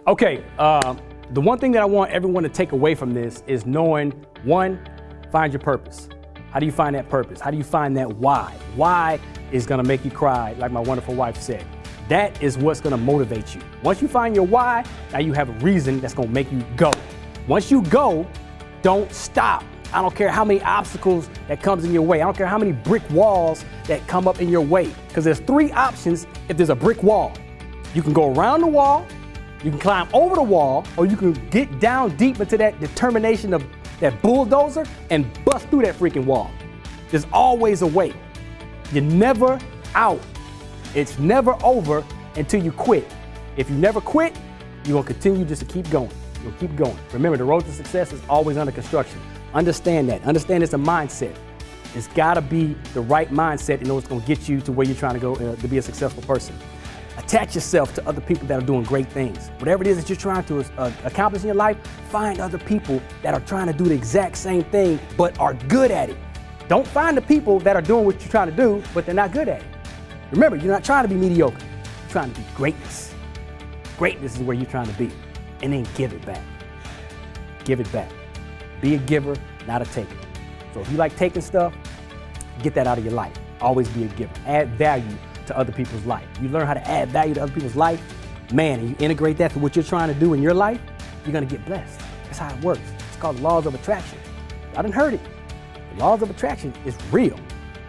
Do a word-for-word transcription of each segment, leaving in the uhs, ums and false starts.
Okay, uh, the one thing that I want everyone to take away from this is knowing, one, find your purpose. How do you find that purpose? How do you find that why? Why is gonna make you cry, like my wonderful wife said. That is what's gonna motivate you. Once you find your why, now you have a reason that's gonna make you go. Once you go, don't stop. I don't care how many obstacles that comes in your way. I don't care how many brick walls that come up in your way. Because there's three options if there's a brick wall. You can go around the wall, you can climb over the wall, or you can get down deep into that determination of that bulldozer and bust through that freaking wall. There's always a way. You're never out. It's never over until you quit. If you never quit, you're gonna continue just to keep going. You'll keep going. Remember, the road to success is always under construction. Understand that. Understand it's a mindset. It's gotta be the right mindset in order it's gonna get you to where you're trying to go uh, to be a successful person. Attach yourself to other people that are doing great things. Whatever it is that you're trying to uh, accomplish in your life, find other people that are trying to do the exact same thing, but are good at it. Don't find the people that are doing what you're trying to do, but they're not good at it. Remember, you're not trying to be mediocre. You're trying to be greatness. Greatness is where you're trying to be. And then give it back. Give it back. Be a giver, not a taker. So if you like taking stuff, get that out of your life. Always be a giver. Add value to other people's life. You learn how to add value to other people's life, man, and you integrate that to what you're trying to do in your life, you're gonna get blessed. That's how it works. It's called the laws of attraction. I done heard it. The laws of attraction is real.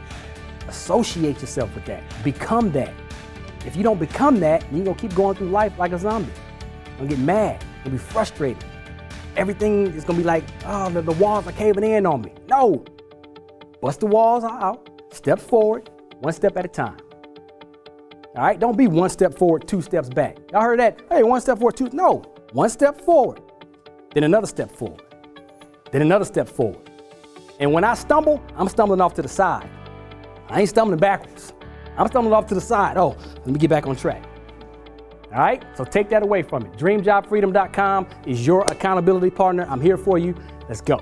Associate yourself with that. Become that. If you don't become that, you're gonna keep going through life like a zombie. You're gonna get mad, you're gonna be frustrated. Everything is gonna be like, oh, the, the walls are caving in on me. No, bust the walls out, step forward, one step at a time. All right, don't be one step forward, two steps back. Y'all heard that? Hey, one step forward, two, no. One step forward, then another step forward, then another step forward. And when I stumble, I'm stumbling off to the side. I ain't stumbling backwards. I'm stumbling off to the side. Oh, let me get back on track. All right, so take that away from it. dream job freedom dot com is your accountability partner. I'm here for you. Let's go.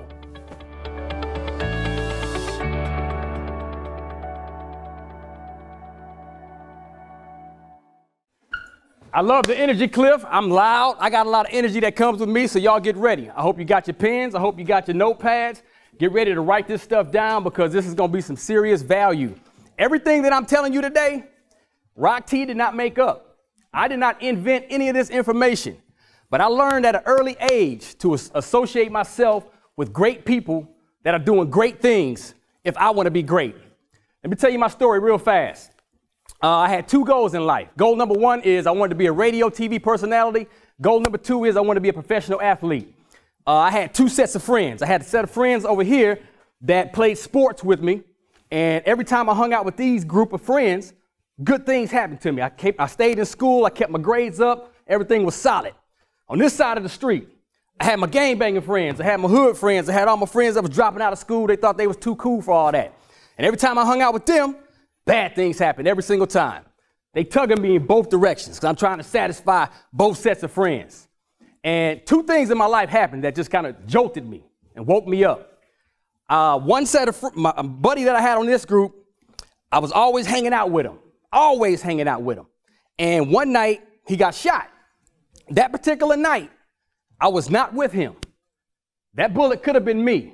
I love the energy, Cliff. I'm loud. I got a lot of energy that comes with me, so y'all get ready. I hope you got your pens. I hope you got your notepads. Get ready to write this stuff down because this is going to be some serious value. Everything that I'm telling you today, Rock T did not make up. I did not invent any of this information, but I learned at an early age to associate myself with great people that are doing great things if I want to be great. Let me tell you my story real fast. Uh, I had two goals in life. Goal number one is I wanted to be a radio T V personality. Goal number two is I wanted to be a professional athlete. Uh, I had two sets of friends. I had a set of friends over here that played sports with me. And every time I hung out with these group of friends, good things happened to me. I, kept, I stayed in school. I kept my grades up. Everything was solid. On this side of the street, I had my gang-banging friends. I had my hood friends. I had all my friends that was dropping out of school. They thought they was too cool for all that. And every time I hung out with them, bad things happened every single time. They tugging me in both directions because I'm trying to satisfy both sets of friends. And two things in my life happened that just kind of jolted me and woke me up. Uh, one set of, fr my buddy that I had on this group, I was always hanging out with him, always hanging out with him. And one night he got shot. That particular night, I was not with him. That bullet could have been me.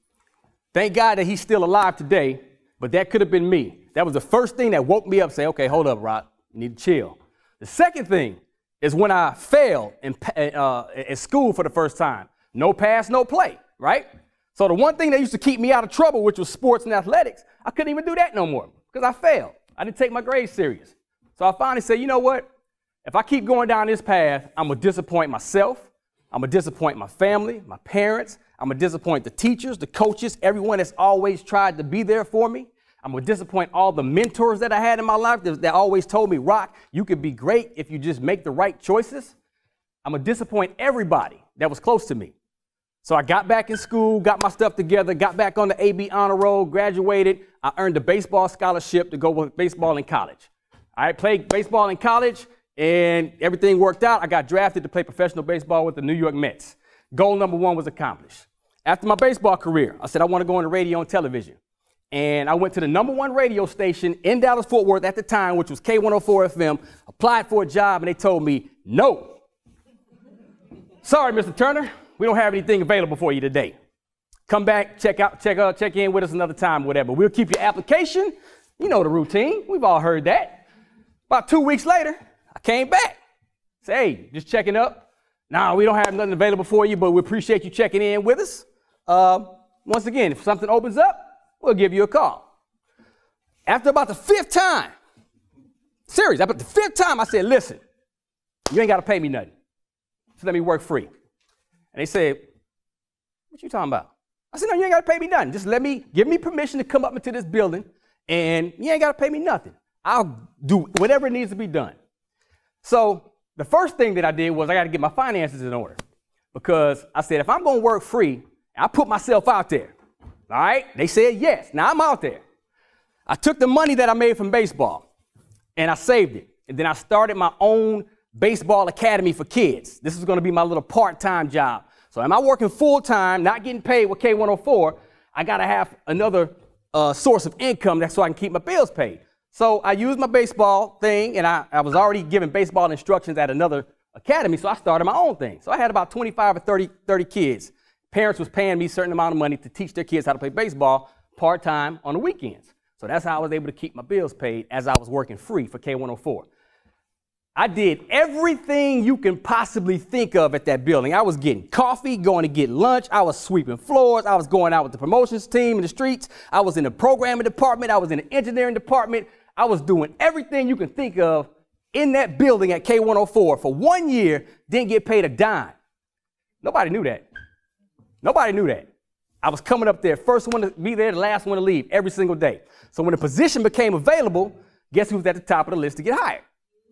Thank God that he's still alive today, but that could have been me. That was the first thing that woke me up, say, okay, hold up, Rock, you need to chill. The second thing is when I failed in, uh, in school for the first time. No pass, no play, right? So the one thing that used to keep me out of trouble, which was sports and athletics, I couldn't even do that no more because I failed. I didn't take my grades serious. So I finally said, you know what? If I keep going down this path, I'm going to disappoint myself. I'm going to disappoint my family, my parents. I'm going to disappoint the teachers, the coaches, everyone that's always tried to be there for me. I'm going to disappoint all the mentors that I had in my life that, that always told me, Rock, you could be great if you just make the right choices. I'm going to disappoint everybody that was close to me. So I got back in school, got my stuff together, got back on the A B honor roll, graduated. I earned a baseball scholarship to go with baseball in college. I played baseball in college, and everything worked out. I got drafted to play professional baseball with the New York Mets. Goal number one was accomplished. After my baseball career, I said I want to go into radio and television. And I went to the number one radio station in Dallas-Fort Worth at the time, which was K one oh four F M, applied for a job, and they told me, no. Sorry, Mister Turner, we don't have anything available for you today. Come back, check out, check out, check in with us another time, whatever. We'll keep your application. You know the routine. We've all heard that. About two weeks later, I came back. Say, hey, just checking up. Nah, we don't have nothing available for you, but we appreciate you checking in with us. Uh, once again, if something opens up, we'll give you a call. After about the fifth time, serious, after the fifth time, I said, listen, you ain't got to pay me nothing. Just let me work free. And they said, what you talking about? I said, no, you ain't got to pay me nothing. Just let me, give me permission to come up into this building, and you ain't got to pay me nothing. I'll do whatever needs to be done. So the first thing that I did was I got to get my finances in order, because I said, if I'm going to work free, I put myself out there. All right? They said yes. Now I'm out there. I took the money that I made from baseball and I saved it. And then I started my own baseball academy for kids. This is going to be my little part-time job. So am I working full-time, not getting paid with K one oh four? I got to have another uh, source of income that's so I can keep my bills paid. So I used my baseball thing, and I, I was already giving baseball instructions at another academy, so I started my own thing. So I had about twenty-five or thirty, thirty kids. Parents was paying me a certain amount of money to teach their kids how to play baseball part-time on the weekends. So that's how I was able to keep my bills paid as I was working free for K one oh four. I did everything you can possibly think of at that building. I was getting coffee, going to get lunch. I was sweeping floors. I was going out with the promotions team in the streets. I was in the programming department. I was in the engineering department. I was doing everything you can think of in that building at K one oh four for one year, didn't get paid a dime. Nobody knew that. Nobody knew that. I was coming up there, first one to be there, the last one to leave every single day. So when the position became available, guess who was at the top of the list to get hired?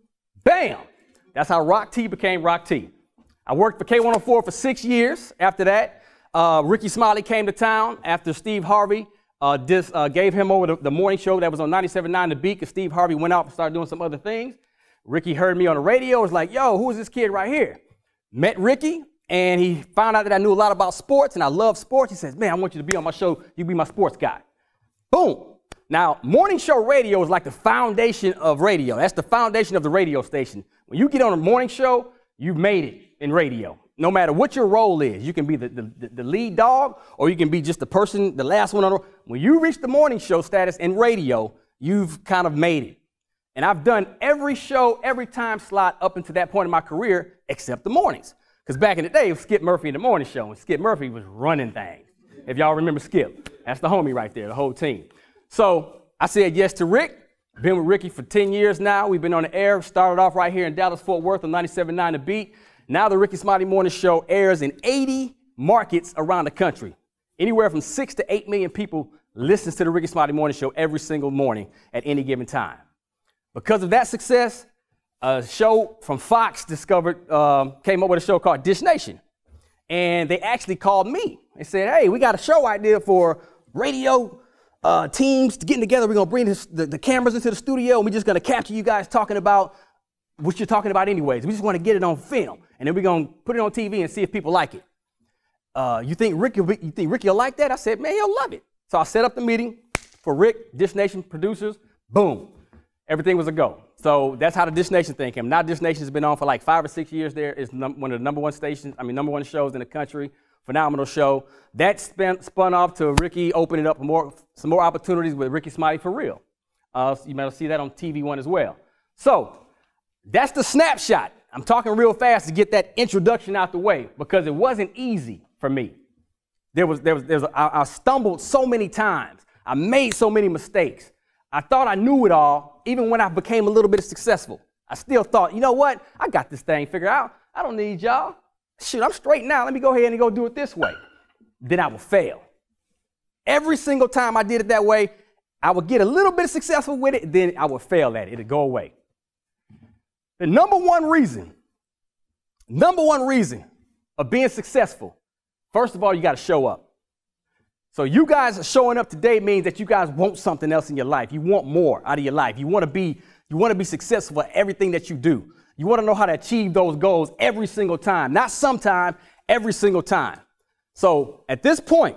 Bam! That's how Rock T became Rock T. I worked for K one oh four for six years. After that, uh, Rickey Smiley came to town after Steve Harvey uh, dis, uh, gave him over the, the morning show that was on ninety-seven point nine The Beat, because Steve Harvey went out and started doing some other things. Rickey heard me on the radio, was like, yo, who is this kid right here? Met Rickey, and he found out that I knew a lot about sports, and I love sports. He says, man, I want you to be on my show. You be my sports guy. Boom. Now, morning show radio is like the foundation of radio. That's the foundation of the radio station. When you get on a morning show, you've made it in radio. No matter what your role is, you can be the, the, the lead dog, or you can be just the person, the last one on the, when you reach the morning show status in radio, you've kind of made it. And I've done every show, every time slot up until that point in my career, except the mornings. Because back in the day, it was Skip Murphy in the morning show, and Skip Murphy was running things. If y'all remember Skip, that's the homie right there, the whole team. So I said yes to Rick. Been with Rickey for ten years now. We've been on the air. Started off right here in Dallas, Fort Worth on ninety-seven point nine The Beat. Now the Rickey Smiley Morning Show airs in eighty markets around the country. Anywhere from six to eight million people listens to the Rickey Smiley Morning Show every single morning at any given time. Because of that success, a show from Fox discovered, um, came up with a show called Dish Nation. And they actually called me. They said, hey, we got a show idea for radio Uh, teams getting together. We're going to bring this, the, the cameras into the studio, and we're just going to capture you guys talking about what you're talking about anyways. We just want to get it on film, and then we're going to put it on T V and see if people like it. Uh, you think Rickey, you think Rickey will like that? I said, man, he'll love it. So I set up the meeting for Rick, Dish Nation producers. Boom. Everything was a go. So that's how the Dish Nation thing came. Now Dish Nation has been on for like five or six years there. It's num- one of the number one stations, I mean, number one shows in the country. Phenomenal show. That spun, spun off to Rickey opening up more, some more opportunities with Rickey Smiley for Real. Uh, so you might see that on T V One as well. So that's the snapshot. I'm talking real fast to get that introduction out the way, because it wasn't easy for me. There was, there was, there was I, I stumbled so many times. I made so many mistakes. I thought I knew it all, even when I became a little bit successful. I still thought, you know what? I got this thing figured out. I don't need y'all. Shoot, I'm straight now. Let me go ahead and go do it this way. Then I would fail. Every single time I did it that way, I would get a little bit successful with it, then I would fail at it. It would go away. The number one reason, number one reason of being successful, first of all, you got to show up. So you guys showing up today means that you guys want something else in your life. You want more out of your life. You want to be, you want to be successful at everything that you do. You want to know how to achieve those goals every single time, not sometime, every single time. So at this point,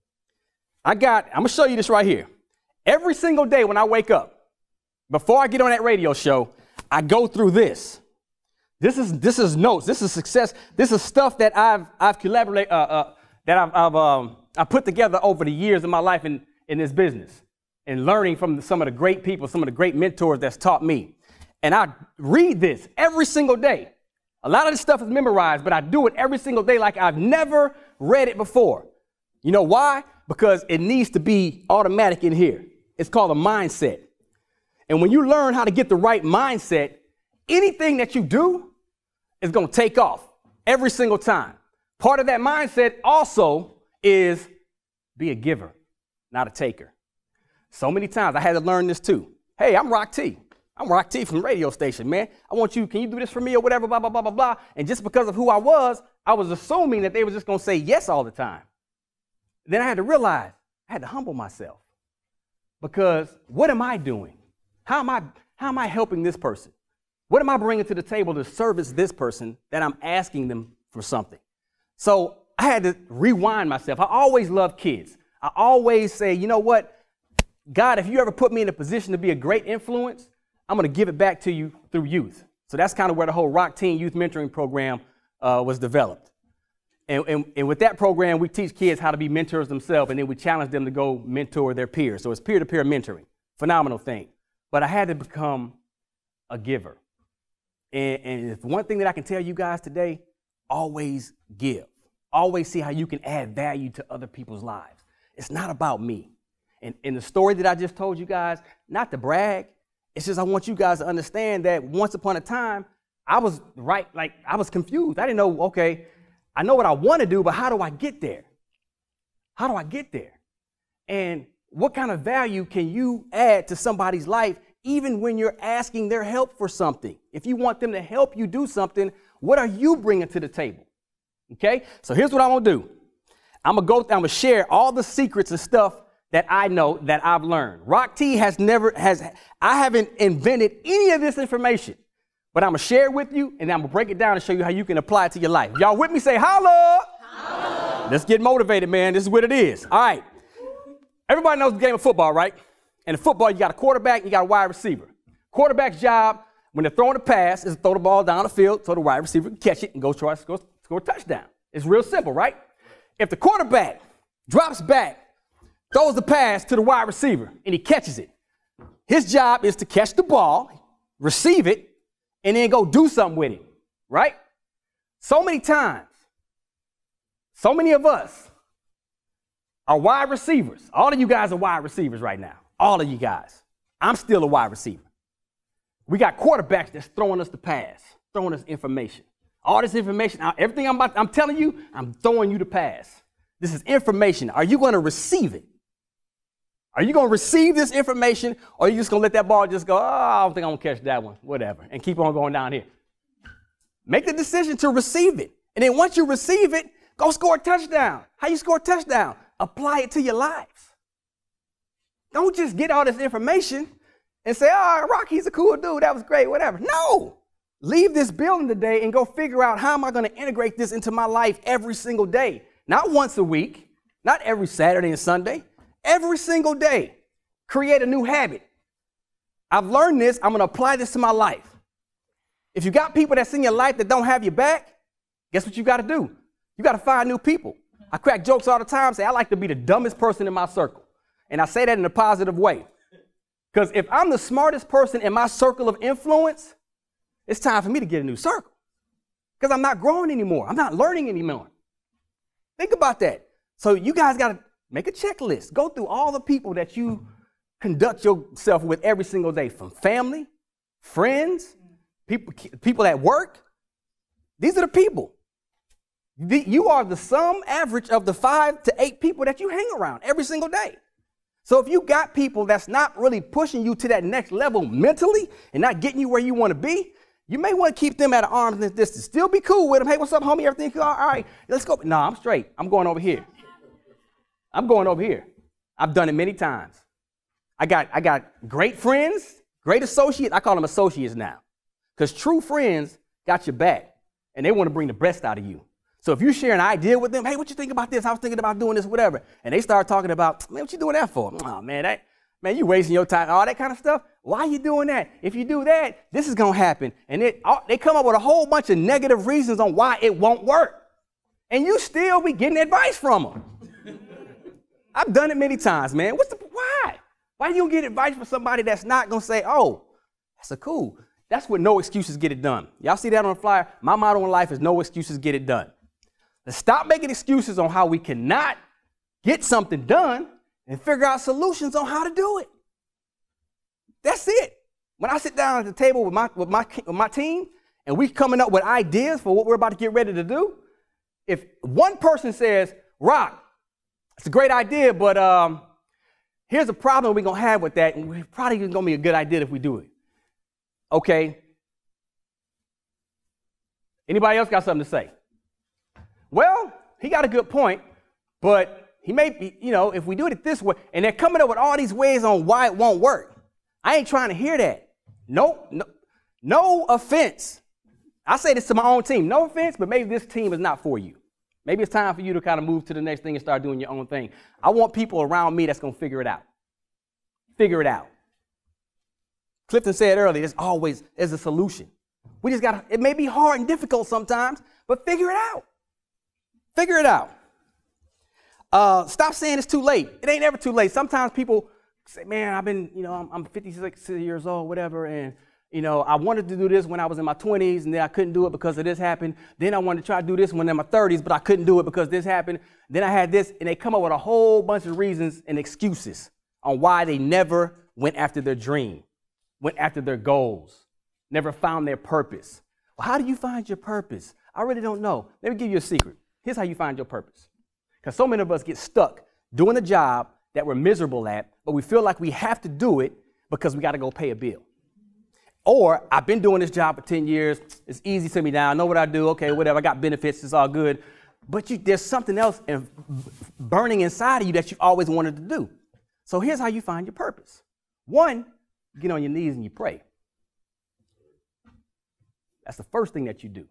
I got, I'm going to show you this right here. Every single day when I wake up, before I get on that radio show, I go through this. This is this is notes. This is success. This is stuff that I've I've collaborated uh, uh, that I've I've um, I put together over the years of my life in in this business, and learning from some of the great people, some of the great mentors that's taught me. And I read this every single day. A lot of this stuff is memorized, but I do it every single day like I've never read it before. You know why? Because it needs to be automatic in here. It's called a mindset. And when you learn how to get the right mindset, anything that you do is going to take off every single time. Part of that mindset also is be a giver, not a taker. So many times I had to learn this too. Hey, I'm Rock T. I'm Rock T from the radio station, man. I want you, can you do this for me or whatever, blah, blah, blah, blah, blah. And just because of who I was, I was assuming that they were just going to say yes all the time. Then I had to realize I had to humble myself, because what am I doing? How am I, how am I helping this person? What am I bringing to the table to service this person that I'm asking them for something? So I had to rewind myself. I always love kids. I always say, you know what? God, if you ever put me in a position to be a great influence, I'm going to give it back to you through youth. So that's kind of where the whole Rock Teen Youth Mentoring Program uh, was developed. And, and, and with that program, we teach kids how to be mentors themselves, and then we challenge them to go mentor their peers. So it's peer-to-peer mentoring. Phenomenal thing. But I had to become a giver. And, and if one thing that I can tell you guys today, always give. Always see how you can add value to other people's lives. It's not about me. And in the story that I just told you guys, not to brag, it's just I want you guys to understand that once upon a time, I was right, like I was confused. I didn't know, okay, I know what I want to do, but how do I get there? How do I get there? And what kind of value can you add to somebody's life even when you're asking their help for something? If you want them to help you do something, what are you bringing to the table? Okay, so here's what I'm going to do. I'm going to go, I'm going to share all the secrets and stuff that I know, that I've learned. Rock T has never, has, I haven't invented any of this information, but I'm going to share it with you, and I'm going to break it down and show you how you can apply it to your life. Y'all with me? Say holla. Holla. Let's get motivated, man. This is what it is. All right. Everybody knows the game of football, right? And in football, you got a quarterback, you got a wide receiver. Quarterback's job, when they're throwing a pass, is to throw the ball down the field so the wide receiver can catch it and go try to score, score a touchdown. It's real simple, right? If the quarterback drops back, throws the pass to the wide receiver, and he catches it, his job is to catch the ball, receive it, and then go do something with it, right? So many times, so many of us are wide receivers. All of you guys are wide receivers right now. All of you guys. I'm still a wide receiver. We got quarterbacks that's throwing us the pass, throwing us information. All this information, everything I'm about, I'm telling you, I'm throwing you the pass. This is information. Are you going to receive it? Are you going to receive this information, or are you just going to let that ball just go, oh, I don't think I'm going to catch that one, whatever, and keep on going down here? Make the decision to receive it. And then once you receive it, go score a touchdown. How you score a touchdown? Apply it to your lives. Don't just get all this information and say, oh, Rocky's a cool dude. That was great, whatever. No. Leave this building today and go figure out, how am I going to integrate this into my life every single day? Not once a week, not every Saturday and Sunday, every single day. Create a new habit. I've learned this. I'm going to apply this to my life. If you got people that's in your life that don't have your back, guess what you got to do? You got to find new people. I crack jokes all the time, say I like to be the dumbest person in my circle. And I say that in a positive way. Because if I'm the smartest person in my circle of influence, it's time for me to get a new circle. Because I'm not growing anymore. I'm not learning anymore. Think about that. So you guys got to make a checklist. Go through all the people that you conduct yourself with every single day, from family, friends, people, people at work. These are the people. The, you are the sum average of the five to eight people that you hang around every single day. So if you got people that's not really pushing you to that next level mentally and not getting you where you want to be, you may want to keep them at an arm's length distance. Still be cool with them. Hey, what's up, homie? Everything cool? All right, let's go. No, I'm straight. I'm going over here. I'm going over here. I've done it many times. I got, I got great friends, great associates. I call them associates now, because true friends got your back, and they want to bring the best out of you. So if you share an idea with them, hey, what you think about this? I was thinking about doing this, whatever. And they start talking about, man, what you doing that for? Oh, man, that, man, you wasting your time, all that kind of stuff. Why are you doing that? If you do that, this is going to happen. And it, they come up with a whole bunch of negative reasons on why it won't work. And you still be getting advice from them. I've done it many times, man. What's the, why? Why do you get advice from somebody that's not going to say, oh, that's a cool. That's what no excuses get it done. Y'all see that on the flyer? My motto in life is no excuses get it done. Let's stop making excuses on how we cannot get something done and figure out solutions on how to do it. That's it. When I sit down at the table with my, with my, with my team and we coming up with ideas for what we're about to get ready to do, if one person says, Rock, it's a great idea, but um, here's a problem we're going to have with that, and it's probably going to be a good idea if we do it. Okay. Anybody else got something to say? Well, he got a good point, but he may be, you know, if we do it this way, and they're coming up with all these ways on why it won't work. I ain't trying to hear that. No, no, no offense. I say this to my own team. No offense, but maybe this team is not for you. Maybe it's time for you to kind of move to the next thing and start doing your own thing. I want people around me that's going to figure it out. Figure it out. Clifton said earlier, there's always there's a solution. We just got to, it may be hard and difficult sometimes, but figure it out. Figure it out. Uh, stop saying it's too late. It ain't ever too late. Sometimes people say, man, I've been, you know, I'm, I'm fifty-six years old, whatever, and, you know, I wanted to do this when I was in my twenties, and then I couldn't do it because of this happened. Then I wanted to try to do this when I'm in my thirties, but I couldn't do it because this happened. Then I had this, and they come up with a whole bunch of reasons and excuses on why they never went after their dream, went after their goals, never found their purpose. Well, how do you find your purpose? I really don't know. Let me give you a secret. Here's how you find your purpose. Because so many of us get stuck doing a job that we're miserable at, but we feel like we have to do it because we got to go pay a bill. Or I've been doing this job for ten years. It's easy to me now. I know what I do. Okay, whatever. I got benefits. It's all good. But you, there's something else in, burning inside of you that you've always wanted to do. So here's how you find your purpose. One, you get on your knees and you pray. That's the first thing that you do.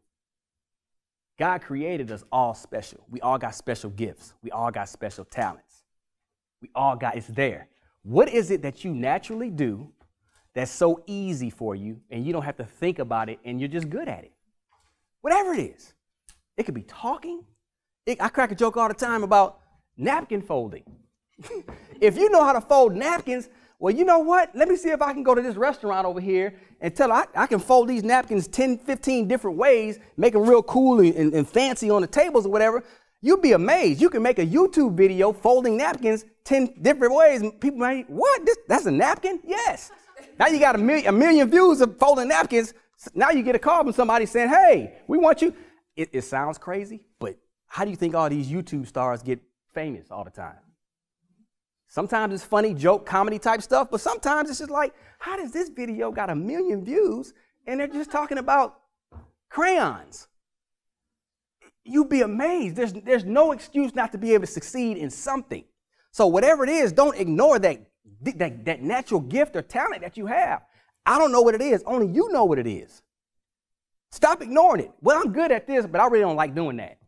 God created us all special. We all got special gifts. We all got special talents. We all got, it's there. What is it that you naturally do that's so easy for you and you don't have to think about it and you're just good at it? Whatever it is. It could be talking. It, I crack a joke all the time about napkin folding. If you know how to fold napkins, well, you know what? Let me see if I can go to this restaurant over here and tell I, I can fold these napkins ten, fifteen different ways, make them real cool and, and fancy on the tables or whatever. You'd be amazed. You can make a YouTube video folding napkins ten different ways. And people might, what? This, that's a napkin? Yes. Now you got a million, a million views of folding napkins. Now you get a call from somebody saying, hey, we want you. It, it sounds crazy, but how do you think all these YouTube stars get famous all the time? Sometimes it's funny, joke, comedy type stuff, but sometimes it's just like, how does this video got a million views and they're just talking about crayons? You'd be amazed. There's, there's no excuse not to be able to succeed in something. So whatever it is, don't ignore that, that, that natural gift or talent that you have. I don't know what it is. Only you know what it is. Stop ignoring it. Well, I'm good at this, but I really don't like doing that.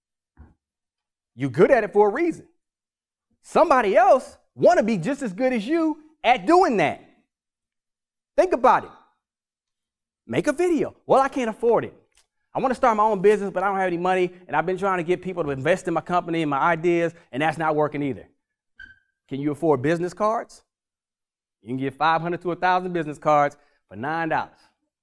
You're good at it for a reason. Somebody else want to be just as good as you at doing that. Think about it. Make a video. Well, I can't afford it. I want to start my own business, but I don't have any money, and I've been trying to get people to invest in my company and my ideas, and that's not working either. Can you afford business cards? You can get five hundred to one thousand business cards for nine dollars.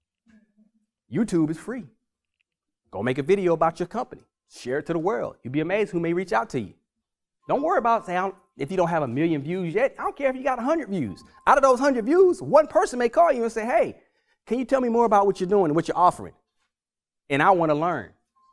YouTube is free. Go make a video about your company. Share it to the world. You'll be amazed who may reach out to you. Don't worry about saying if you don't have a million views yet. I don't care if you got one hundred views. Out of those one hundred views, one person may call you and say, hey, can you tell me more about what you're doing and what you're offering? And I want to learn.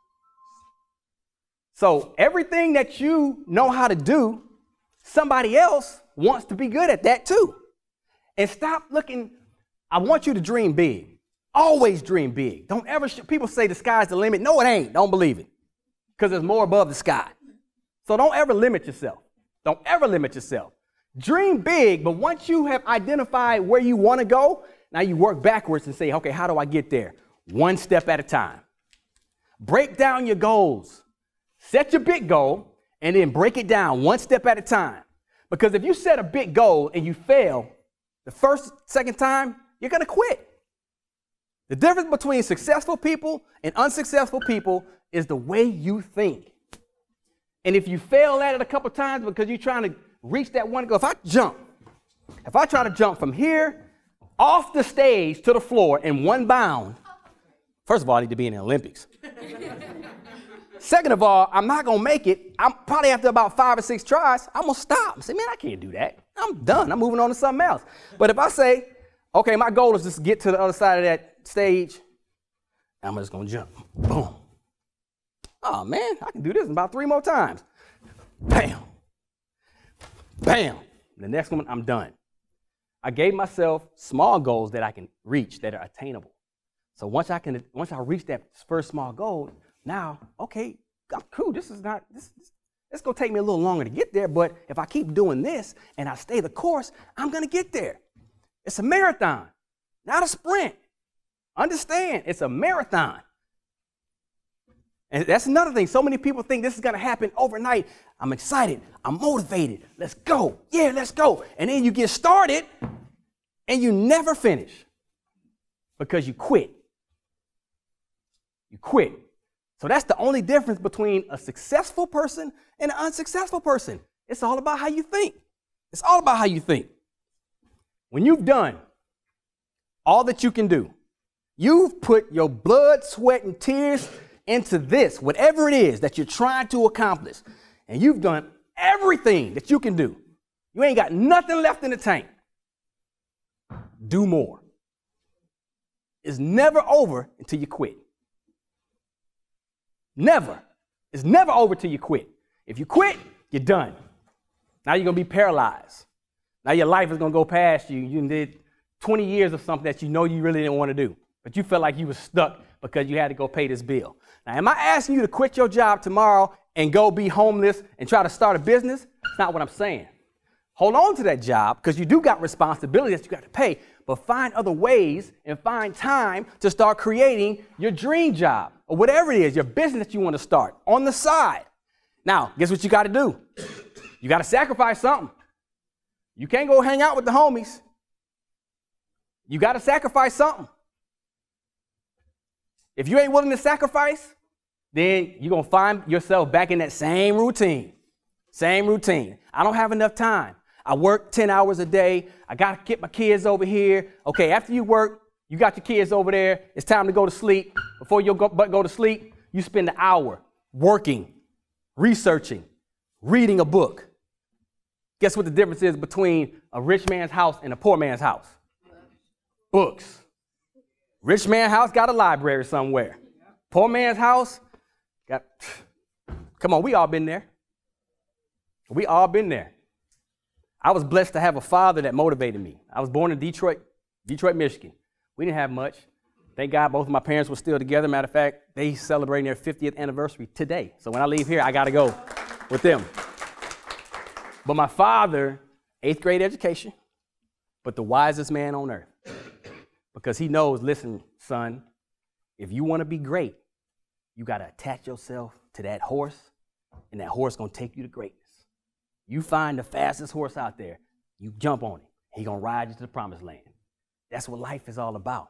So everything that you know how to do, somebody else wants to be good at that too. And stop looking, I want you to dream big. Always dream big. Don't ever, sh- people say the sky's the limit. No, it ain't. Don't believe it. Because there's more above the sky. So don't ever limit yourself. Don't ever limit yourself. Dream big, but once you have identified where you want to go, now you work backwards and say, okay, how do I get there? One step at a time. Break down your goals. Set your big goal and then break it down one step at a time. Because if you set a big goal and you fail, The first, second time, you're going to quit. The difference between successful people and unsuccessful people is the way you think. And if you fail at it a couple times because you're trying to reach that one goal, if I jump, if I try to jump from here off the stage to the floor in one bound, first of all, I need to be in the Olympics. Second of all, I'm not going to make it. I'm probably after about five or six tries, I'm going to stop and say, man, I can't do that. I'm done. I'm moving on to something else. But if I say, okay, my goal is just to get to the other side of that stage, I'm just going to jump. Boom. Oh, man, I can do this about three more times. Bam. Bam. The next one, I'm done. I gave myself small goals that I can reach that are attainable. So once I can, once I reach that first small goal, now, okay, I'm cool. This is not, this, this, it's going to take me a little longer to get there, but if I keep doing this and I stay the course, I'm going to get there. It's a marathon, not a sprint. Understand, it's a marathon. And that's another thing. So many people think this is going to happen overnight. I'm excited. I'm motivated. Let's go. Yeah, let's go. And then you get started and you never finish because you quit. You quit. So that's the only difference between a successful person and an unsuccessful person. It's all about how you think. It's all about how you think. When you've done all that you can do, you've put your blood, sweat, and tears into this, whatever it is that you're trying to accomplish, and you've done everything that you can do. You ain't got nothing left in the tank. Do more. It's never over until you quit. Never. It's never over till you quit. If you quit, you're done. Now you're going to be paralyzed. Now your life is going to go past you. You did twenty years of something that you know you really didn't want to do, but you felt like you were stuck because you had to go pay this bill. Now, am I asking you to quit your job tomorrow and go be homeless and try to start a business? That's not what I'm saying. Hold on to that job because you do got responsibilities that you got to pay, but find other ways and find time to start creating your dream job or whatever it is, your business that you want to start on the side. Now, guess what you got to do? You got to sacrifice something. You can't go hang out with the homies. You got to sacrifice something. If you ain't willing to sacrifice, then you're going to find yourself back in that same routine. Same routine. I don't have enough time. I work ten hours a day. I got to get my kids over here. Okay, after you work, you got your kids over there. It's time to go to sleep. Before you go, go to sleep, you spend an hour working, researching, reading a book. Guess what the difference is between a rich man's house and a poor man's house? Books. Rich man's house got a library somewhere. Poor man's house got, come on, we all been there. We all been there. I was blessed to have a father that motivated me. I was born in Detroit, Detroit, Michigan. We didn't have much. Thank God both of my parents were still together. Matter of fact, they celebrating their fiftieth anniversary today. So when I leave here, I got to go with them. But my father, eighth grade education, but the wisest man on earth. Because he knows, listen, son, if you want to be great, you got to attach yourself to that horse, and that horse going to take you to greatness. You find the fastest horse out there, you jump on it. He going to ride you to the promised land. That's what life is all about.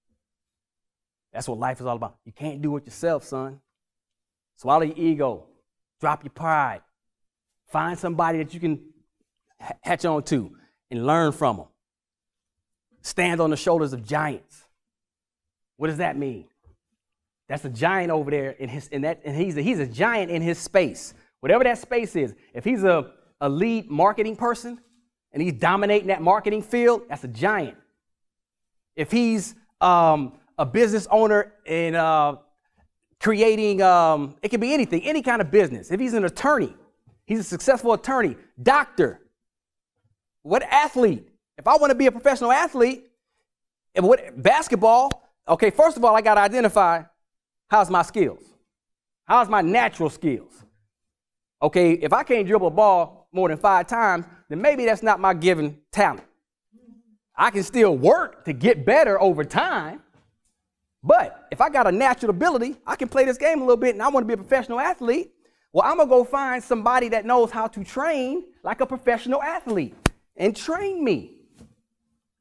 That's what life is all about. You can't do it yourself, son. Swallow your ego. Drop your pride. Find somebody that you can hatch on to and learn from them. Stand on the shoulders of giants. What does that mean? That's a giant over there in his in that, and he's a, he's a giant in his space. Whatever that space is. If he's a, a lead marketing person and he's dominating that marketing field, that's a giant. If he's um, a business owner and uh, creating, um, it can be anything, any kind of business. If he's an attorney, he's a successful attorney, doctor, what athlete? If I want to be a professional athlete, and what basketball, okay, first of all, I got to identify how's my skills. How's my natural skills? Okay, if I can't dribble a ball more than five times, then maybe that's not my given talent. I can still work to get better over time, but if I got a natural ability, I can play this game a little bit and I want to be a professional athlete, well, I'm going to go find somebody that knows how to train like a professional athlete and train me.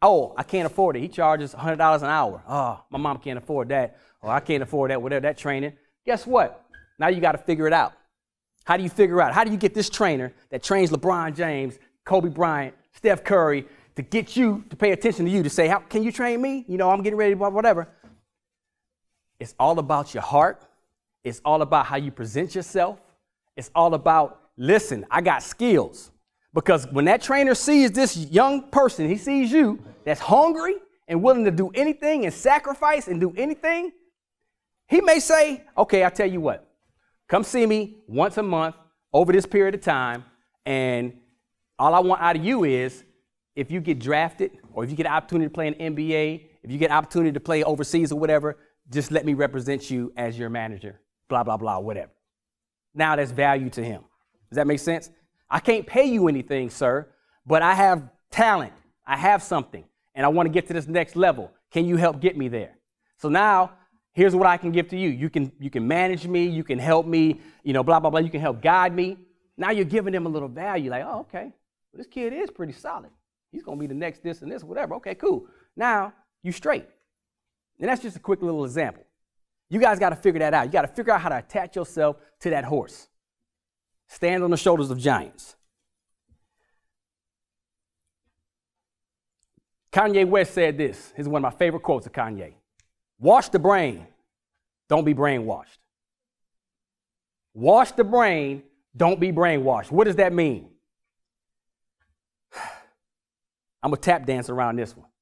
Oh, I can't afford it. He charges one hundred dollars an hour. Oh, my mom can't afford that. Or I can't afford that, whatever, that training. Guess what? Now you got to figure it out. How do you figure out? How do you get this trainer that trains LeBron James, Kobe Bryant, Steph Curry to get you to pay attention to you, to say, how can you train me? You know, I'm getting ready to whatever. It's all about your heart. It's all about how you present yourself. It's all about, listen, I got skills. Because when that trainer sees this young person, he sees you that's hungry and willing to do anything and sacrifice and do anything, he may say, okay, I'll tell you what, come see me once a month over this period of time, and all I want out of you is if you get drafted or if you get an opportunity to play in the N B A, if you get an opportunity to play overseas or whatever, just let me represent you as your manager, blah, blah, blah, whatever. Now that's value to him. Does that make sense? I can't pay you anything, sir, but I have talent. I have something, and I want to get to this next level. Can you help get me there? So now here's what I can give to you. You can, you can manage me. You can help me, you know, blah, blah, blah. You can help guide me. Now you're giving them a little value, like, oh, okay, well, this kid is pretty solid. He's going to be the next this and this, whatever. Okay, cool. Now you straight. And that's just a quick little example. You guys got to figure that out. You got to figure out how to attach yourself to that horse. Stand on the shoulders of giants. Kanye West said this. This is one of my favorite quotes of Kanye. Wash the brain. Don't be brainwashed. Wash the brain. Don't be brainwashed. What does that mean? I'm going to tap dance around this one.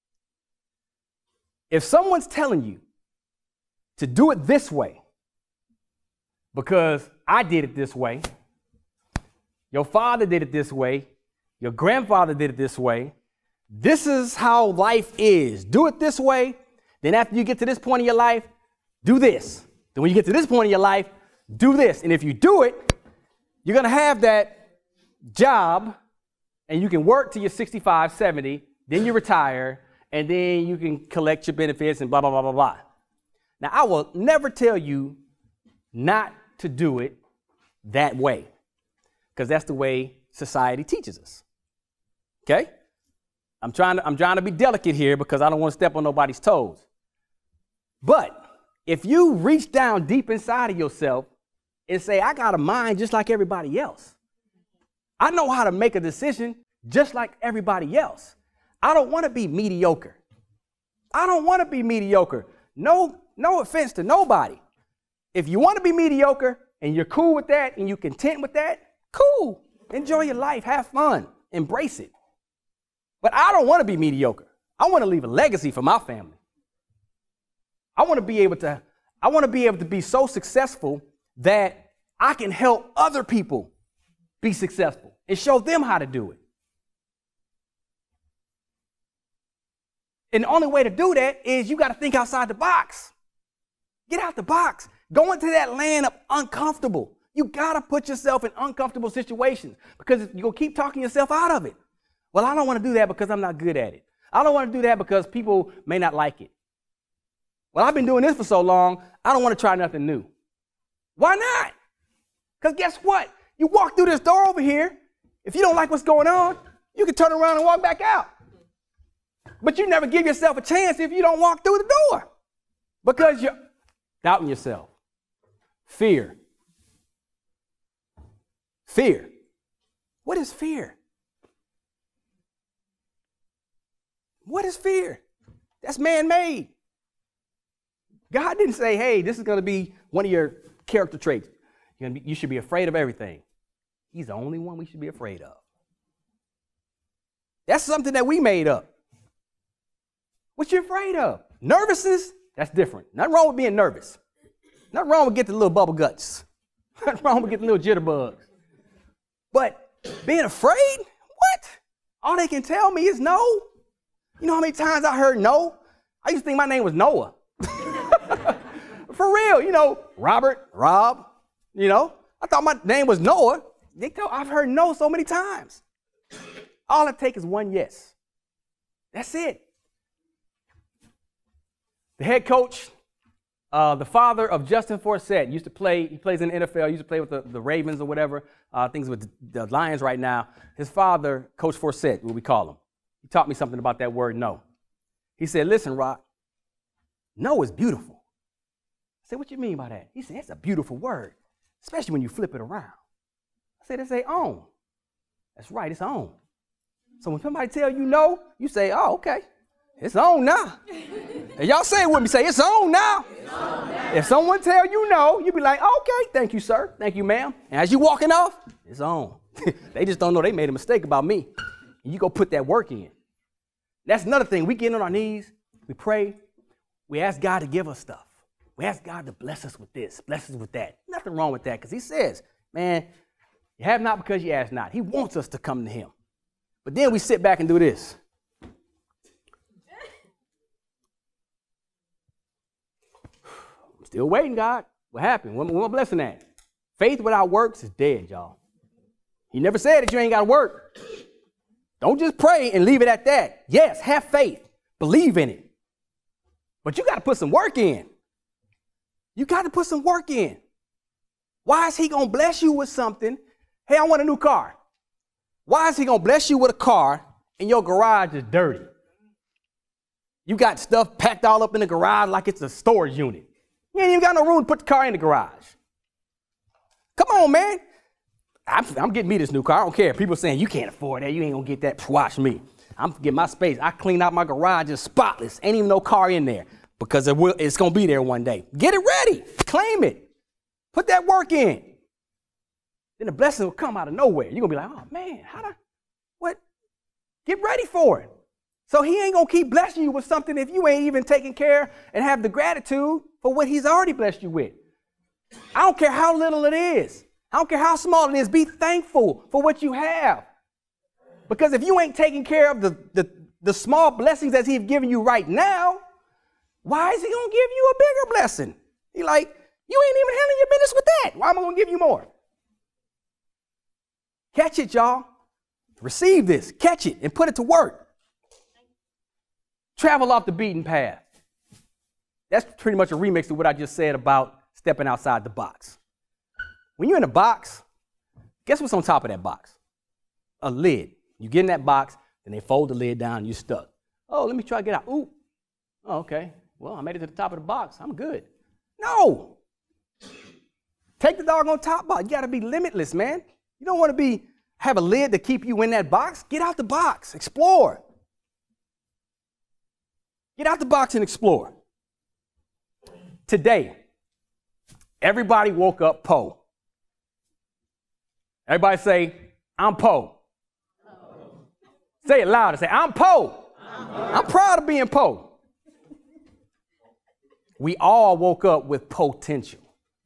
If someone's telling you to do it this way, because I did it this way, your father did it this way, your grandfather did it this way, this is how life is. Do it this way, then after you get to this point in your life, do this. Then when you get to this point in your life, do this. And if you do it, you're going to have that job, and you can work till you're sixty-five, seventy, then you retire, and then you can collect your benefits and blah, blah, blah, blah, blah. Now, I will never tell you not to do it that way, because that's the way society teaches us. Okay? I'm trying to, I'm trying to be delicate here because I don't want to step on nobody's toes. But if you reach down deep inside of yourself and say, I got a mind just like everybody else. I know how to make a decision just like everybody else. I don't want to be mediocre. I don't want to be mediocre. No, no offense to nobody. If you want to be mediocre and you're cool with that and you're content with that, cool. Enjoy your life. Have fun. Embrace it. But I don't want to be mediocre. I want to leave a legacy for my family. I want to be able to, I want to be able to be so successful that I can help other people be successful and show them how to do it. And the only way to do that is you got to think outside the box. Get out the box. Go into that land of uncomfortable. You got to put yourself in uncomfortable situations because you're going to keep talking yourself out of it. Well, I don't want to do that because I'm not good at it. I don't want to do that because people may not like it. Well, I've been doing this for so long, I don't want to try nothing new. Why not? Because guess what? You walk through this door over here. If you don't like what's going on, you can turn around and walk back out. But you never give yourself a chance if you don't walk through the door because you're doubting yourself. Fear. Fear. What is fear? What is fear? That's man-made. God didn't say, hey, this is going to be one of your character traits. You're gonna be, you should be afraid of everything. He's the only one we should be afraid of. That's something that we made up. What you afraid of? Nervousness? That's different. Nothing wrong with being nervous. Nothing wrong with getting the little bubble guts. Nothing wrong with getting the little jitterbugs. But being afraid? What? All they can tell me is no. You know how many times I heard no? I used to think my name was Noah. For real, you know, Robert, Rob, you know. I thought my name was Noah. They tell, I've heard no so many times. All it takes is one yes. That's it. The head coach, uh, the father of Justin Forsett, used to play, he plays in the N F L, used to play with the, the Ravens or whatever, uh, things with the Lions right now. His father, Coach Forsett, what we call him. He taught me something about that word no. He said, listen, Rock, no is beautiful. I said, what you mean by that? He said, it's a beautiful word, especially when you flip it around. I said, it's a on. That's right, it's on. So when somebody tell you no, you say, oh, okay, it's on now. And y'all say it with me, say, it's on now. It's on now. If someone tell you no, you be like, okay, thank you, sir. Thank you, ma'am. And as you walking off, it's on. They just don't know they made a mistake about me. And you go put that work in. That's another thing. We get on our knees, we pray, we ask God to give us stuff. We ask God to bless us with this, bless us with that. Nothing wrong with that, because he says, man, you have not because you ask not. He wants us to come to him. But then we sit back and do this. I'm still waiting, God. What happened? Where my blessing at? Faith without works is dead, y'all. He never said that you ain't got to work. Don't just pray and leave it at that. Yes, have faith. Believe in it. But you got to put some work in. You got to put some work in. Why is he going to bless you with something? Hey, I want a new car. Why is he going to bless you with a car and your garage is dirty? You got stuff packed all up in the garage like it's a storage unit. You ain't even got no room to put the car in the garage. Come on, man. I'm, I'm getting me this new car. I don't care. People saying, you can't afford that. You ain't going to get that. Watch me. I'm getting my space. I clean out my garage. It's spotless. Ain't even no car in there because it will, it's going to be there one day. Get it ready. Claim it. Put that work in. Then the blessing will come out of nowhere. You're going to be like, oh, man, how do, what? Get ready for it. So he ain't going to keep blessing you with something if you ain't even taking care and have the gratitude for what he's already blessed you with. I don't care how little it is. I don't care how small it is. Be thankful for what you have. Because if you ain't taking care of the, the, the small blessings that he's giving you right now, why is he going to give you a bigger blessing? He like, you ain't even handling your business with that. Why am I going to give you more? Catch it, y'all. Receive this. Catch it and put it to work. Travel off the beaten path. That's pretty much a remix of what I just said about stepping outside the box. When you're in a box, guess what's on top of that box? A lid. You get in that box, then they fold the lid down, and you're stuck. Oh, let me try to get out. Ooh. Oh, okay. Well, I made it to the top of the box. I'm good. No. Take the doggone top box. You got to be limitless, man. You don't want to be have a lid to keep you in that box. Get out the box. Explore. Get out the box and explore. Today, everybody woke up po. Everybody say, I'm po. Po. Say it louder. Say, I'm po. I'm, po. I'm proud of being po. We all woke up with potential.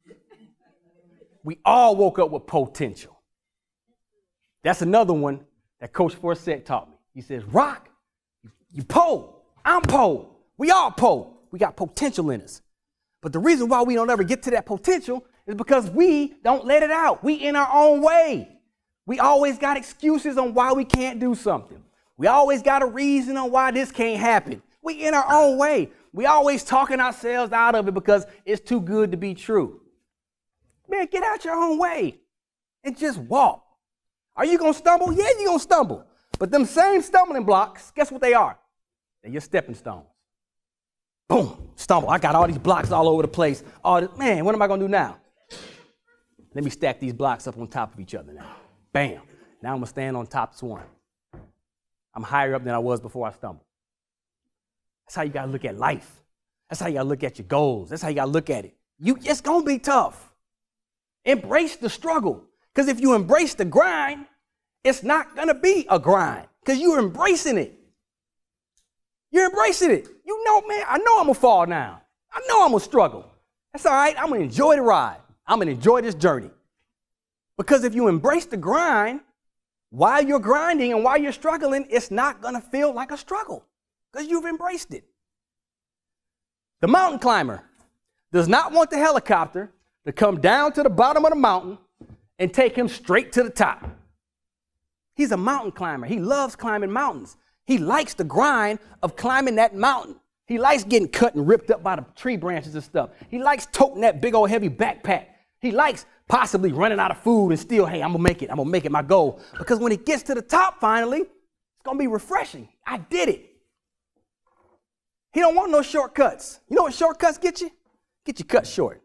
We all woke up with potential. That's another one that Coach Forsett taught me. He says, Rock, you po. I'm po. We all po. We got potential in us. But the reason why we don't ever get to that potential is because we don't let it out. We in our own way. We always got excuses on why we can't do something. We always got a reason on why this can't happen. We in our own way. We always talking ourselves out of it because it's too good to be true. Man, get out your own way and just walk. Are you going to stumble? Yeah, you're going to stumble. But them same stumbling blocks, guess what they are? They're your stepping stones. Boom, stumble. I got all these blocks all over the place. All this, man, what am I going to do now? Let me stack these blocks up on top of each other now. Bam. Now I'm going to stand on top of one. I'm higher up than I was before I stumbled. That's how you got to look at life. That's how you got to look at your goals. That's how you got to look at it. You, it's going to be tough. Embrace the struggle. Because if you embrace the grind, it's not going to be a grind because you're embracing it. You're embracing it. You know, man, I know I'm going to fall now. I know I'm going to struggle. That's all right. I'm going to enjoy the ride. I'm going to enjoy this journey. Because if you embrace the grind, while you're grinding and while you're struggling, it's not going to feel like a struggle because you've embraced it. The mountain climber does not want the helicopter to come down to the bottom of the mountain and take him straight to the top. He's a mountain climber. He loves climbing mountains. He likes the grind of climbing that mountain. He likes getting cut and ripped up by the tree branches and stuff. He likes toting that big old heavy backpack. He likes possibly running out of food and still, hey, I'm going to make it. I'm going to make it my goal. Because when he gets to the top finally, it's going to be refreshing. I did it. He don't want no shortcuts. You know what shortcuts get you? Get you cut short.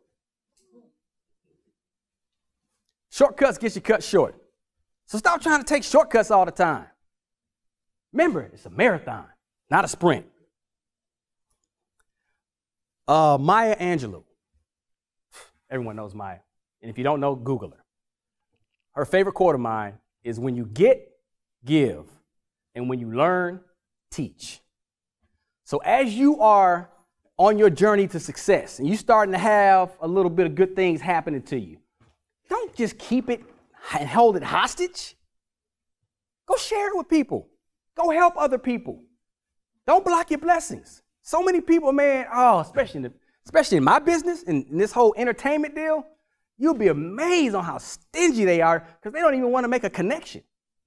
Shortcuts get you cut short. So stop trying to take shortcuts all the time. Remember, it's a marathon, not a sprint. Uh, Maya Angelou. Everyone knows Maya. And if you don't know, Google her. Her favorite quote of mine is, when you get, give. And when you learn, teach. So as you are on your journey to success and you're starting to have a little bit of good things happening to you, don't just keep it and hold it hostage. Go share it with people. Go help other people. Don't block your blessings. So many people, man, oh, especially in, the, especially in my business and in this whole entertainment deal, you'll be amazed on how stingy they are because they don't even want to make a connection.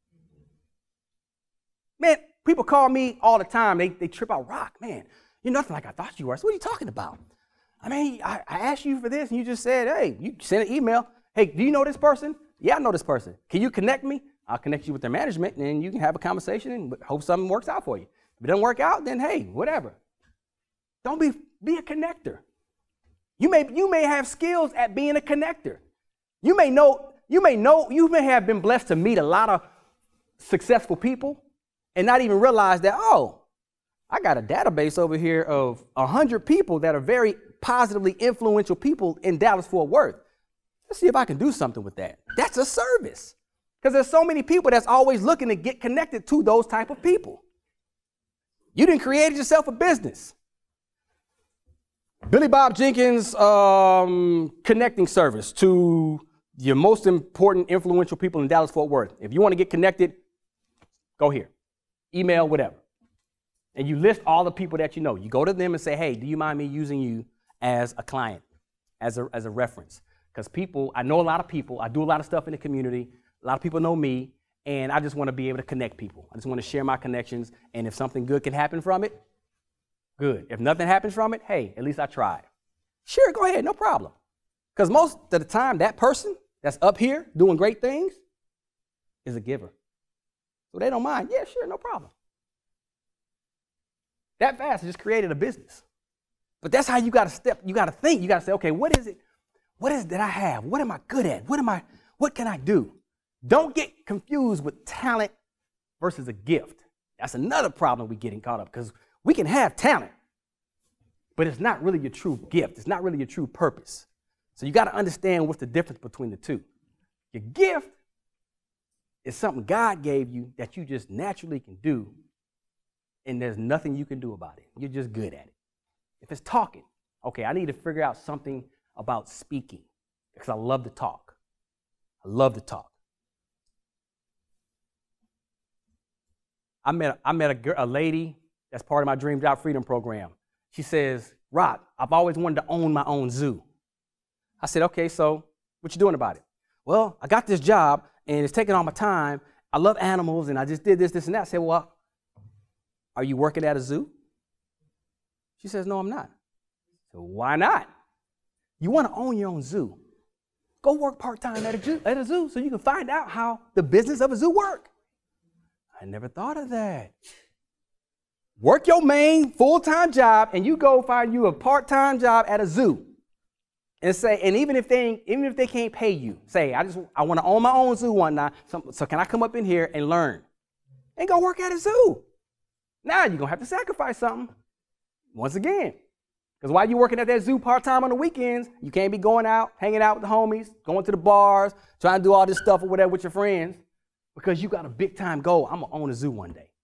Man, people call me all the time. They, they trip out. Rock, man, you're nothing like I thought you were. So what are you talking about? I mean, I, I asked you for this, and you just said, hey, you sent an email. Hey, do you know this person? Yeah, I know this person. Can you connect me? I'll connect you with their management, and then you can have a conversation and hope something works out for you. If it doesn't work out, then hey, whatever. Don't be, be a connector. You may, you may have skills at being a connector. You may know, you may know, you may have been blessed to meet a lot of successful people and not even realize that, oh, I got a database over here of one hundred people that are very positively influential people in Dallas-Fort Worth. Let's see if I can do something with that. That's a service. Because there's so many people that's always looking to get connected to those type of people. You didn't create yourself a business. Billy Bob Jenkins um, connecting service to your most important influential people in Dallas-Fort Worth. If you want to get connected, go here. Email, whatever. And you list all the people that you know. You go to them and say, hey, do you mind me using you as a client, as a, as a reference? Because people, I know a lot of people. I do a lot of stuff in the community. A lot of people know me, and I just want to be able to connect people. I just want to share my connections, and if something good can happen from it, good. If nothing happens from it, hey, at least I tried. Sure, go ahead, no problem. Because most of the time, that person that's up here doing great things is a giver. So they don't mind. Yeah, sure, no problem. That fast, I just created a business. But that's how you got to step. You got to think. You got to say, okay, what is it? What is it that I have? What am I good at? What am I? What can I do? Don't get confused with talent versus a gift. That's another problem we're getting caught up, because we can have talent, but it's not really your true gift. It's not really your true purpose. So you got to understand what's the difference between the two. Your gift is something God gave you that you just naturally can do, and there's nothing you can do about it. You're just good at it. If it's talking, okay, I need to figure out something about speaking because I love to talk. I love to talk. I met, I met a, girl, a lady that's part of my Dream Job Freedom program. She says, Rock, I've always wanted to own my own zoo. I said, okay, so what you doing about it? Well, I got this job, and it's taking all my time. I love animals, and I just did this, this, and that. I said, well, are you working at a zoo? She says, no, I'm not. So why not? You want to own your own zoo. Go work part-time at a zoo, at a zoo so you can find out how the business of a zoo works. I never thought of that. Work your main full-time job, and you go find you a part-time job at a zoo. And say, and even if they even if they can't pay you, say, I just I want to own my own zoo one night. So, so can I come up in here and learn? And go work at a zoo. Now you're gonna have to sacrifice something. Once again. Because while you're working at that zoo part-time on the weekends, you can't be going out, hanging out with the homies, going to the bars, trying to do all this stuff or whatever with your friends. Because you got a big time goal. I'm gonna own a zoo one day.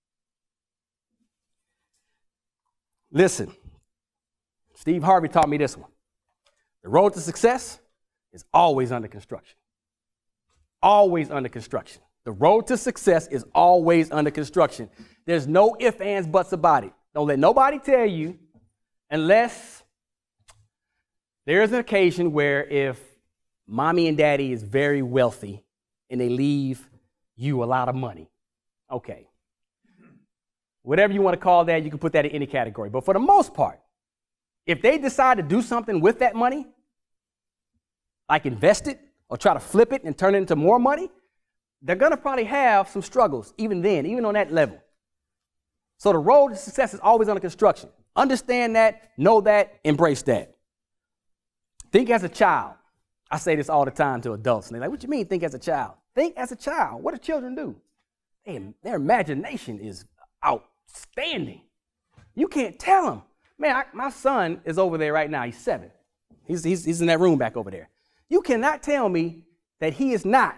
Listen, Steve Harvey taught me this one. The road to success is always under construction. Always under construction. The road to success is always under construction. There's no ifs, ands, buts about it. Don't let nobody tell you, unless there's an occasion where if mommy and daddy is very wealthy and they leave you a lot of money. Okay. Whatever you want to call that, you can put that in any category. But for the most part, if they decide to do something with that money, like invest it or try to flip it and turn it into more money, they're going to probably have some struggles even then, even on that level. So the road to success is always under construction. Understand that, know that, embrace that. Think as a child. I say this all the time to adults. And they're like, what you mean think as a child? Think as a child. What do children do? They, their imagination is outstanding. You can't tell them. Man, I, my son is over there right now. He's seven. He's, he's, he's in that room back over there. You cannot tell me that he is not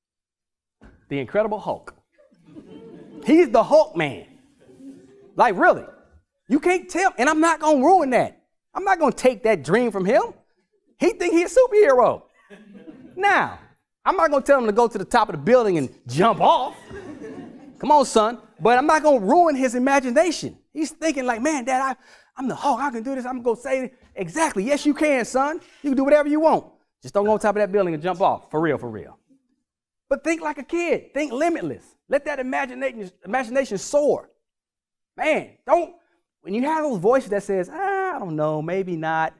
the Incredible Hulk. He's the Hulk man. Like, really. You can't tell. And I'm not going to ruin that. I'm not going to take that dream from him. He think he's a superhero. Now, I'm not going to tell him to go to the top of the building and jump off. Come on, son. But I'm not going to ruin his imagination. He's thinking like, man, Dad, I, I'm the Hulk. I can do this. I'm going to say it. Exactly. Yes, you can, son. You can do whatever you want. Just don't go on top of that building and jump off. For real, for real. But think like a kid. Think limitless. Let that imagination, imagination soar. Man, don't, when you have those voices that says, ah, I don't know, maybe not.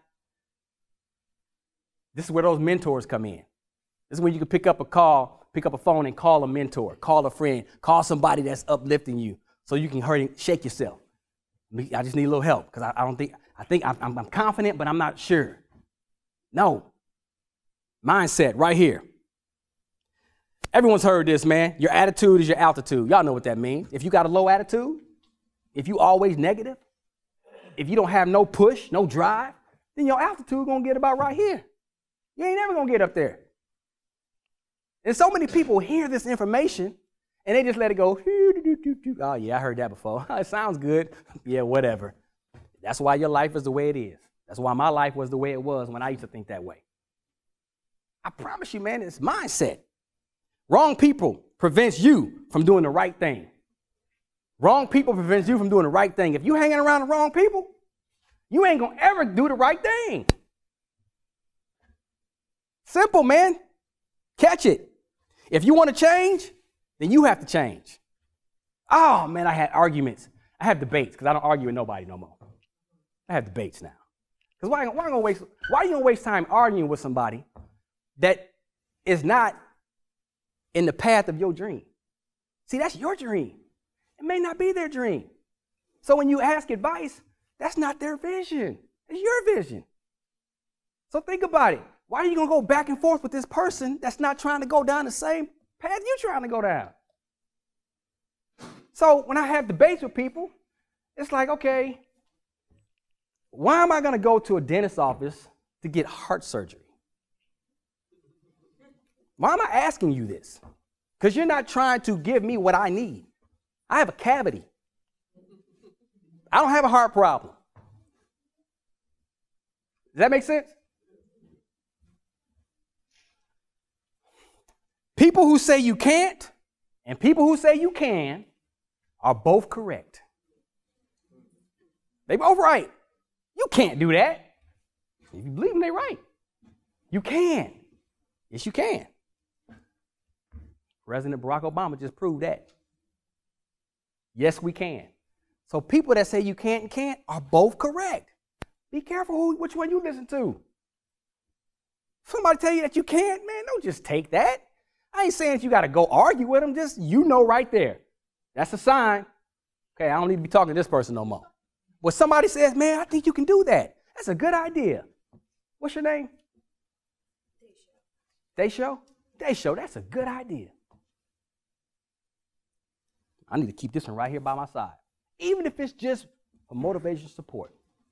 This is where those mentors come in. This is where you can pick up a call, pick up a phone and call a mentor, call a friend, call somebody that's uplifting you so you can hurry, shake yourself. I just need a little help because I, I don't think, I think I'm, I'm confident, but I'm not sure. No. Mindset right here. Everyone's heard this, man. Your attitude is your altitude. Y'all know what that means. If you got a low attitude, if you always negative, if you don't have no push, no drive, then your altitude going to get about right here. You ain't never going to get up there. And so many people hear this information and they just let it go. Oh, yeah, I heard that before. It sounds good. Yeah, whatever. That's why your life is the way it is. That's why my life was the way it was when I used to think that way. I promise you, man, it's mindset. Wrong people prevents you from doing the right thing. Wrong people prevents you from doing the right thing. If you're hanging around the wrong people, you ain't going to ever do the right thing. Simple, man. Catch it. If you want to change, then you have to change. Oh, man, I had arguments. I have debates because I don't argue with nobody no more. I have debates now. Because why, why, gonna waste, why are you going to waste time arguing with somebody that is not in the path of your dream? See, that's your dream. It may not be their dream. So when you ask advice, that's not their vision. It's your vision. So think about it. Why are you going to go back and forth with this person that's not trying to go down the same path you're trying to go down? So when I have debates with people, it's like, okay, why am I going to go to a dentist's office to get heart surgery? Why am I asking you this? Because you're not trying to give me what I need. I have a cavity. I don't have a heart problem. Does that make sense? People who say you can't and people who say you can are both correct. They both right. You can't do that. If you believe them, they're right. You can. Yes, you can. President Barack Obama just proved that. Yes, we can. So people that say you can't and can't are both correct. Be careful who, which one you listen to. Somebody tell you that you can't, man, don't just take that. I ain't saying that you got to go argue with them. Just, you know right there. That's a sign. Okay, I don't need to be talking to this person no more. When somebody says, man, I think you can do that. That's a good idea. What's your name? Dayshow. Dayshow, that's a good idea. I need to keep this one right here by my side, even if it's just for motivation support.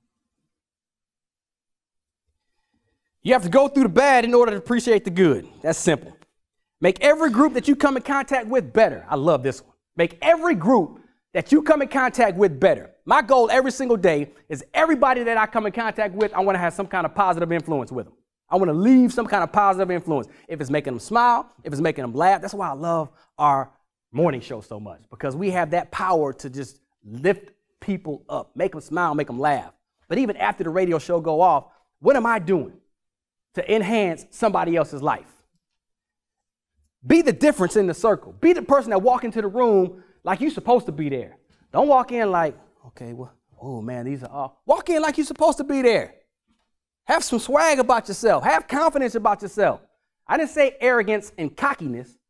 You have to go through the bad in order to appreciate the good. That's simple. Make every group that you come in contact with better. I love this one. Make every group that you come in contact with better. My goal every single day is everybody that I come in contact with, I want to have some kind of positive influence with them. I want to leave some kind of positive influence. If it's making them smile, if it's making them laugh. That's why I love our morning show so much, because we have that power to just lift people up, make them smile, make them laugh. But even after the radio show go off, what am I doing to enhance somebody else's life? Be the difference in the circle. Be the person that walk into the room like you're supposed to be there. Don't walk in like, okay, well, oh man, these are all. Walk in like you're supposed to be there. Have some swag about yourself. Have confidence about yourself. I didn't say arrogance and cockiness.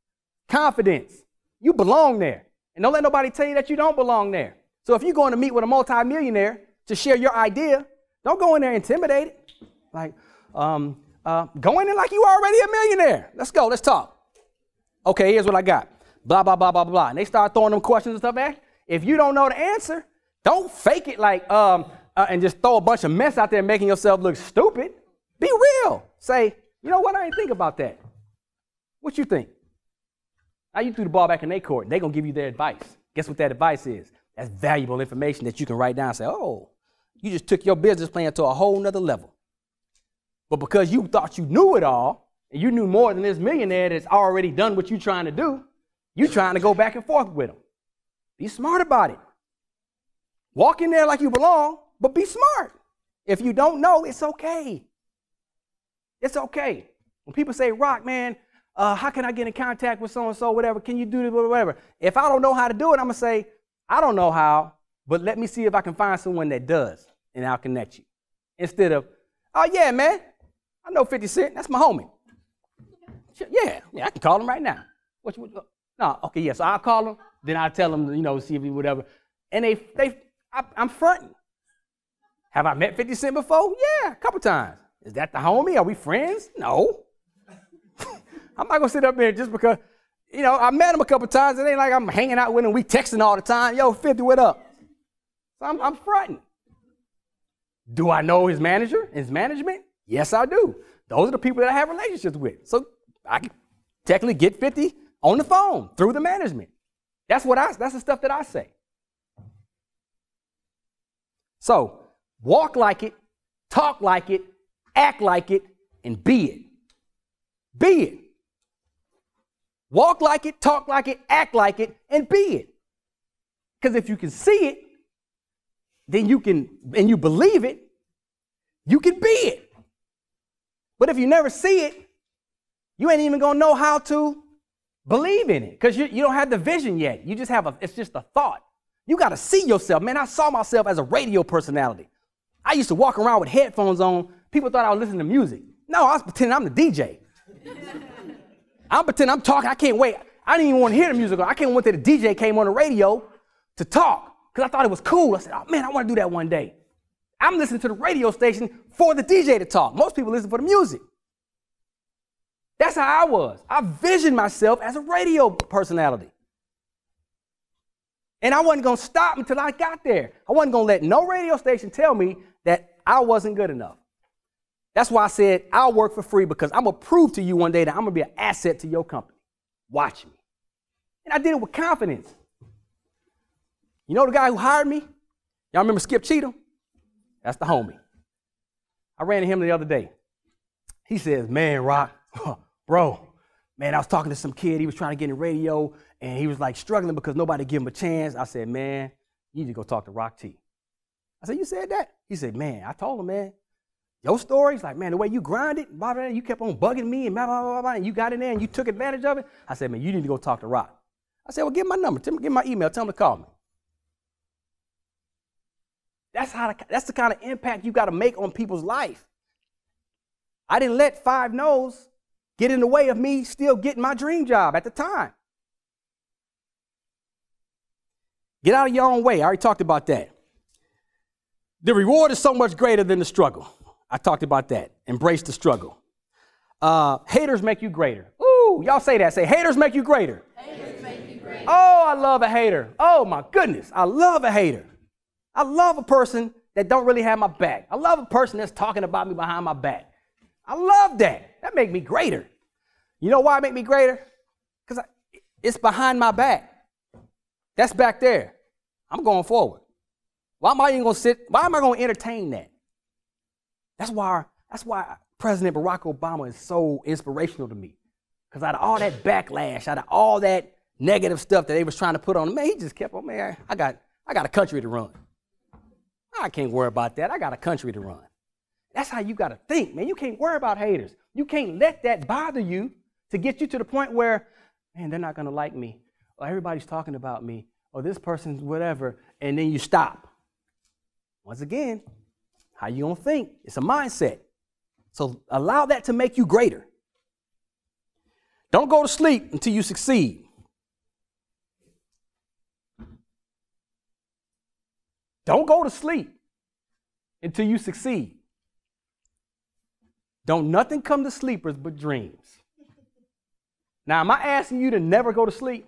Confidence. You belong there. And don't let nobody tell you that you don't belong there. So if you're going to meet with a multimillionaire to share your idea, don't go in there intimidated. Like, um, uh, go in there like you already a millionaire. Let's go. Let's talk. Okay, here's what I got. Blah, blah, blah, blah, blah. And they start throwing them questions and stuff at you. If you don't know the answer, don't fake it like um, uh, and just throw a bunch of mess out there making yourself look stupid. Be real. Say, you know what? I didn't think about that. What you think? Now you threw the ball back in their court. They're going to give you their advice. Guess what that advice is? That's valuable information that you can write down and say, oh, you just took your business plan to a whole nother level. But because you thought you knew it all, and you knew more than this millionaire that's already done what you're trying to do, you're trying to go back and forth with them. Be smart about it. Walk in there like you belong, but be smart. If you don't know, it's okay. It's okay. When people say, Rock, man, uh, how can I get in contact with so-and-so, whatever, can you do this, whatever? If I don't know how to do it, I'm going to say, I don't know how, but let me see if I can find someone that does, and I'll connect you. Instead of, oh, yeah, man, I know fifty cent. That's my homie. Yeah, yeah, I can call him right now. What you, no, okay, yeah, so I'll call him, then I'll tell him, you know, see if he whatever. And they, they, I, I'm fronting. Have I met fifty cent before? Yeah, a couple times. Is that the homie? Are we friends? No. I'm not going to sit up there just because, you know, I met him a couple times. It ain't like I'm hanging out with him. We texting all the time. Yo, fifty, what up? So I'm, I'm fronting. Do I know his manager, his management? Yes, I do. Those are the people that I have relationships with. So I can technically get fifty on the phone through the management. That's what I, that's the stuff that I say. So walk like it, talk like it, act like it, and be it. Be it. Walk like it, talk like it, act like it, and be it. Because if you can see it, then you can, and you believe it, you can be it. But if you never see it, you ain't even gonna know how to believe in it because you, you don't have the vision yet. You just have a, it's just a thought. You gotta see yourself. Man, I saw myself as a radio personality. I used to walk around with headphones on. People thought I was listening to music. No, I was pretending I'm the D J. I'm pretending I'm talking. I can't wait. I didn't even want to hear the music. I can't wait till the D J came on the radio to talk because I thought it was cool. I said, oh man, I want to do that one day. I'm listening to the radio station for the D J to talk. Most people listen for the music. That's how I was. I visioned myself as a radio personality. And I wasn't going to stop until I got there. I wasn't going to let no radio station tell me that I wasn't good enough. That's why I said I'll work for free because I'm going to prove to you one day that I'm going to be an asset to your company. Watch me. And I did it with confidence. You know the guy who hired me? Y'all remember Skip Cheatham? That's the homie. I ran into him the other day. He says, man, Rock, bro, man, I was talking to some kid. He was trying to get in radio, and he was like struggling because nobody gave him a chance. I said, man, you need to go talk to Rock T. I said, you said that? He said, man, I told him, man, your stories, like, man, the way you grinded, blah, blah, blah, you kept on bugging me, and blah, blah, blah, blah, and you got in there, and you took advantage of it. I said, man, you need to go talk to Rock. I said, well, give him my number. Give him my email. Tell him to call me. That's, how the, that's the kind of impact you got to make on people's life. I didn't let five no's get in the way of me still getting my dream job at the time. Get out of your own way. I already talked about that. The reward is so much greater than the struggle. I talked about that. Embrace the struggle. Uh, haters make you greater. Ooh, y'all say that. Say, haters make you greater. Haters make you greater. Oh, I love a hater. Oh, my goodness. I love a hater. I love a person that don't really have my back. I love a person that's talking about me behind my back. I love that. That makes me greater. You know why it make me greater? Because it's behind my back. That's back there. I'm going forward. Why am I even going to sit? Why am I going to entertain that? That's why, that's why President Barack Obama is so inspirational to me. Because out of all that backlash, out of all that negative stuff that they was trying to put on him, man, he just kept on, man, I got, I got a country to run. I can't worry about that. I got a country to run. That's how you got to think, man. You can't worry about haters. You can't let that bother you to get you to the point where, man, they're not going to like me. Or everybody's talking about me. Or this person's whatever. And then you stop. Once again, how you going to think? It's a mindset. So allow that to make you greater. Don't go to sleep until you succeed. Don't go to sleep until you succeed. Don't nothing come to sleepers but dreams. Now, am I asking you to never go to sleep?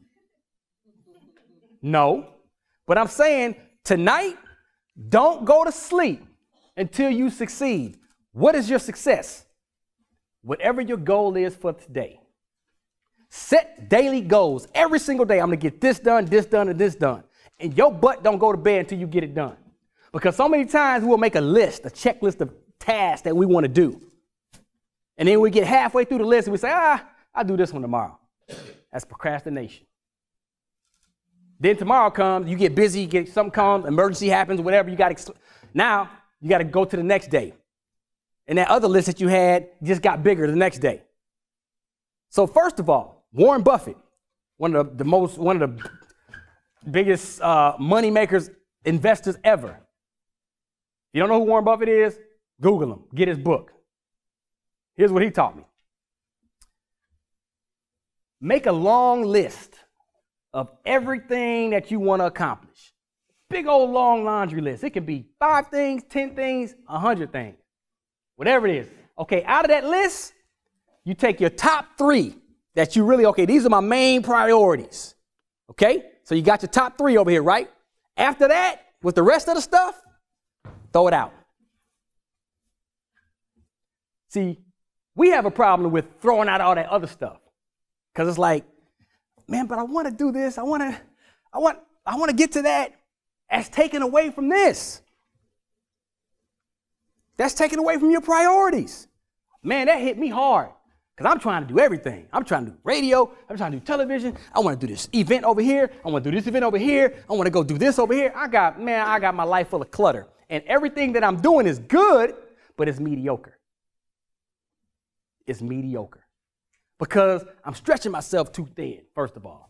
No. But I'm saying tonight, don't go to sleep until you succeed. What is your success? Whatever your goal is for today. Set daily goals. Every single day, I'm going to get this done, this done, and this done. And your butt don't go to bed until you get it done. Because so many times we'll make a list, a checklist of tasks that we want to do. And then we get halfway through the list and we say, ah, I'll do this one tomorrow. That's procrastination. Then tomorrow comes, you get busy, you get something comes, emergency happens, whatever, you got to, now you got to go to the next day. And that other list that you had just got bigger the next day. So first of all, Warren Buffett, one of the, the most, one of the biggest uh, money makers, investors ever. You don't know who Warren Buffett is? Google him, get his book. Here's what he taught me. Make a long list of everything that you want to accomplish. Big old long laundry list. It can be five things, ten things, a hundred things, whatever it is. Okay, out of that list, you take your top three that you really, okay, these are my main priorities. Okay, so you got your top three over here, right? After that, with the rest of the stuff, throw it out. See, we have a problem with throwing out all that other stuff. Because it's like, man, but I want to do this. I want to, I want, I want to get to that. That's taken away from this. That's taken away from your priorities. Man, that hit me hard. Because I'm trying to do everything. I'm trying to do radio. I'm trying to do television. I want to do this event over here. I want to do this event over here. I want to go do this over here. I got, man, I got my life full of clutter. And everything that I'm doing is good, but it's mediocre. It's mediocre. Because I'm stretching myself too thin, first of all.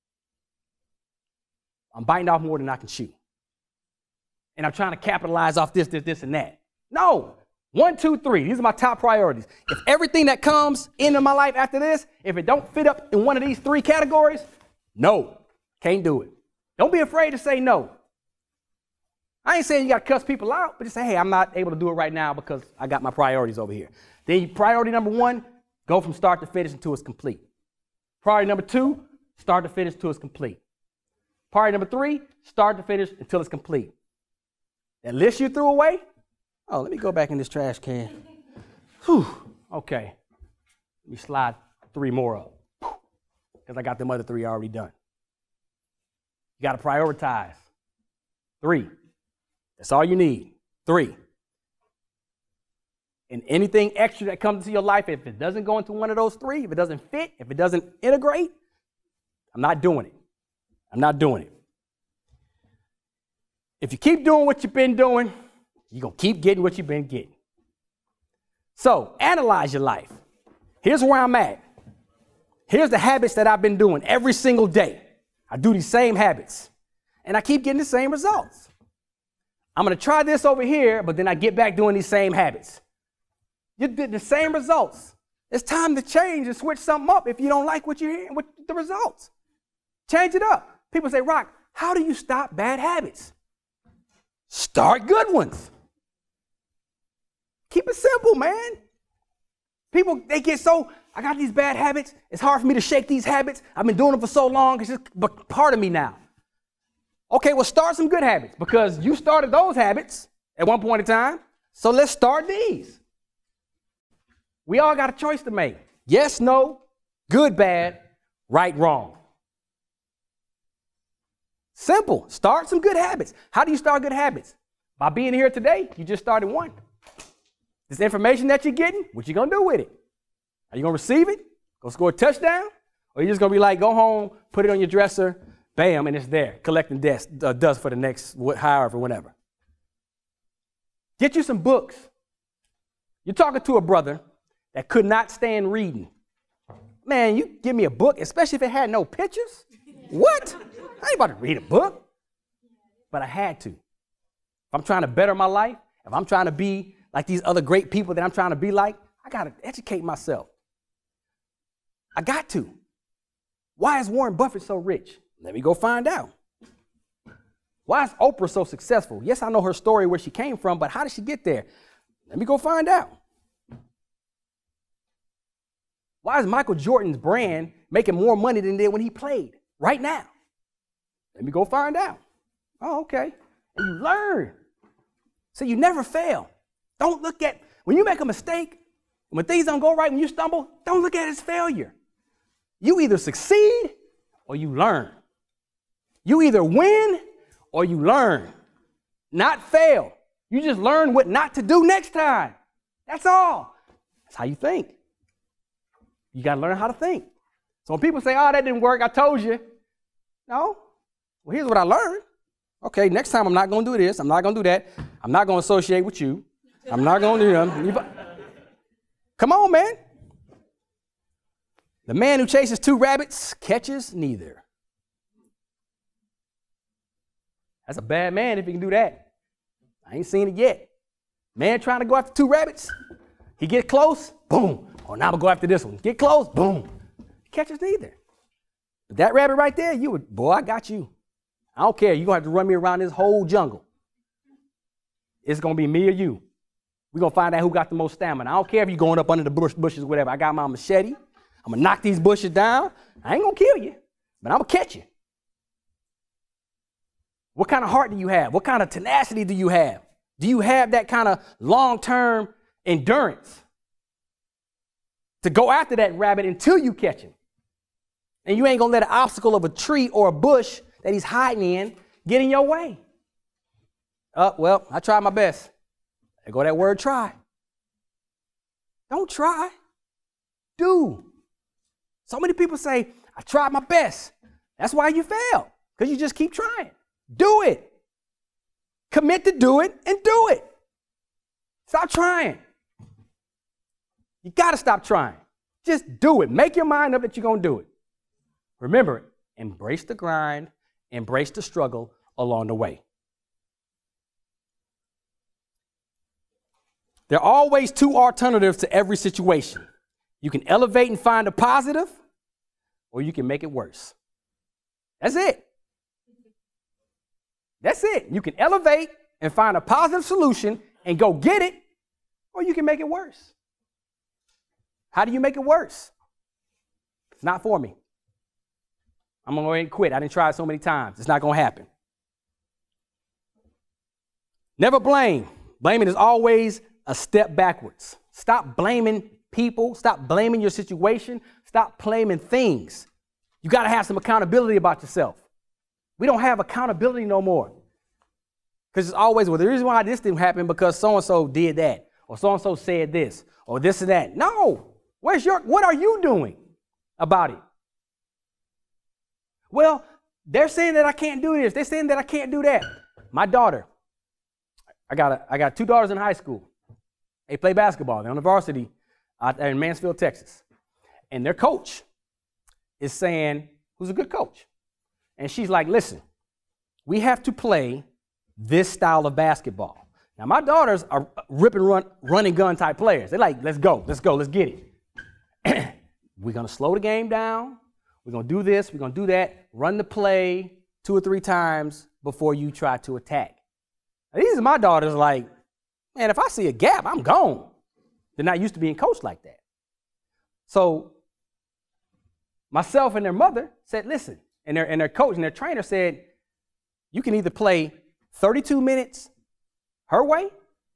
I'm biting off more than I can chew. And I'm trying to capitalize off this, this, this, and that. No. One, two, three. These are my top priorities. If everything that comes into my life after this, if it don't fit up in one of these three categories, no. Can't do it. Don't be afraid to say no. I ain't saying you got to cuss people out, but just say, hey, I'm not able to do it right now because I got my priorities over here. Then priority number one, go from start to finish until it's complete. Priority number two, start to finish until it's complete. Priority number three, start to finish until it's complete. That list you threw away, oh, let me go back in this trash can. Whew, okay. Let me slide three more up because I got them other three already done. You got to prioritize. Three. That's all you need. Three. And anything extra that comes into your life, if it doesn't go into one of those three, if it doesn't fit, if it doesn't integrate, I'm not doing it. I'm not doing it. If you keep doing what you've been doing, you're going to keep getting what you've been getting. So analyze your life. Here's where I'm at. Here's the habits that I've been doing every single day. I do these same habits, and I keep getting the same results. I'm going to try this over here, but then I get back doing these same habits. You did the same results. It's time to change and switch something up if you don't like what you're hearing with the results. Change it up. People say, Rock, how do you stop bad habits? Start good ones. Keep it simple, man. People, they get so, I got these bad habits. It's hard for me to shake these habits. I've been doing them for so long. It's just part of me now. Okay, well, start some good habits because you started those habits at one point in time. So let's start these. We all got a choice to make. Yes, no, good, bad, right, wrong. Simple. Start some good habits. How do you start good habits? By being here today, you just started one. This information that you're getting, what you going to do with it? Are you going to receive it? Go score a touchdown? Or you just going to be like, go home, put it on your dresser, bam, and it's there, collecting dust, uh, dust for the next, however, whatever. Get you some books. You're talking to a brother that could not stand reading. Man, you give me a book, especially if it had no pictures? What? I ain't about to read a book. But I had to. If I'm trying to better my life, if I'm trying to be like these other great people that I'm trying to be like, I got to educate myself. I got to. Why is Warren Buffett so rich? Let me go find out. Why is Oprah so successful? Yes, I know her story, where she came from, but how did she get there? Let me go find out. Why is Michael Jordan's brand making more money than it did when he played right now? Let me go find out. Oh, okay. And you learn. So you never fail. Don't look at, when you make a mistake, when things don't go right, when you stumble, don't look at it as failure. You either succeed or you learn. You either win or you learn, not fail. You just learn what not to do next time. That's all. That's how you think. You got to learn how to think. So when people say, oh, that didn't work, I told you. No. Well, here's what I learned. Okay, next time I'm not going to do this. I'm not going to do that. I'm not going to associate with you. I'm not going to do them. Come on, man. The man who chases two rabbits catches neither. That's a bad man if he can do that. I ain't seen it yet. Man trying to go after two rabbits. He get close, boom. Oh, now I'm going to go after this one. Get close, boom. He catches neither. But that rabbit right there, you would, boy, I got you. I don't care. You're going to have to run me around this whole jungle. It's going to be me or you. We're going to find out who got the most stamina. I don't care if you're going up under the bush, bushes or whatever. I got my machete. I'm going to knock these bushes down. I ain't going to kill you, but I'm going to catch you. What kind of heart do you have? What kind of tenacity do you have? Do you have that kind of long-term endurance to go after that rabbit until you catch him? And you ain't going to let an obstacle of a tree or a bush that he's hiding in get in your way. Oh, well, I tried my best. There go that word try. Don't try. Do. So many people say, I tried my best. That's why you fail, because you just keep trying. Do it. Commit to do it and do it. Stop trying. You got to stop trying. Just do it. Make your mind up that you're going to do it. Remember, embrace the grind, embrace the struggle along the way. There are always two alternatives to every situation. You can elevate and find a positive, or you can make it worse. That's it. That's it. You can elevate and find a positive solution and go get it, or you can make it worse. How do you make it worse? It's not for me. I'm going to go ahead and quit. I didn't try it so many times. It's not going to happen. Never blame. Blaming is always a step backwards. Stop blaming people. Stop blaming your situation. Stop blaming things. You got to have some accountability about yourself. We don't have accountability no more. Because it's always, well, the reason why this didn't happen because so-and-so did that, or so-and-so said this, or this and that. No. Where's your, what are you doing about it? Well, they're saying that I can't do this. They're saying that I can't do that. My daughter, I got, a, I got two daughters in high school. They play basketball. They're on the varsity out there in Mansfield, Texas. And their coach is saying, who's a good coach? And she's like, listen, we have to play this style of basketball. Now, my daughters are rip and run, run and gun type players. They're like, let's go, let's go, let's get it. We're going to slow the game down. We're going to do this, we're going to do that. Run the play two or three times before you try to attack. Now, these are my daughters like, man, if I see a gap, I'm gone. They're not used to being coached like that. So myself and their mother said, listen, and their, and their coach and their trainer said, you can either play thirty-two minutes her way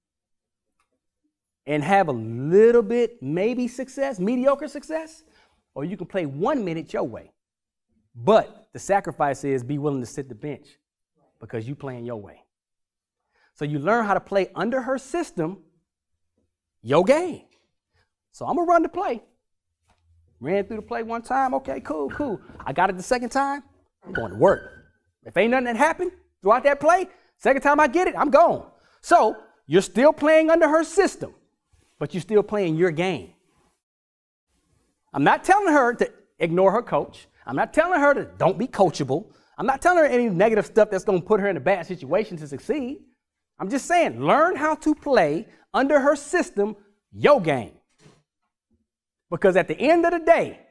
and have a little bit maybe success, mediocre success, or you can play one minute your way. But the sacrifice is be willing to sit the bench because you playing your way. So you learn how to play under her system, your game. So I'm going to run the play. Ran through the play one time. Okay, cool, cool. I got it the second time. I'm going to work. If ain't nothing that happened throughout that play, second time I get it, I'm gone. So you're still playing under her system, but you're still playing your game. I'm not telling her to ignore her coach. I'm not telling her to don't be coachable. I'm not telling her any negative stuff that's going to put her in a bad situation to succeed. I'm just saying, learn how to play under her system, your game. Because at the end of the day,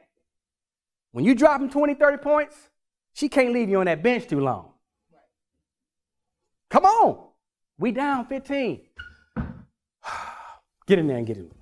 when you drop them twenty, thirty points, she can't leave you on that bench too long. Come on. We down fifteen. Get in there and get in.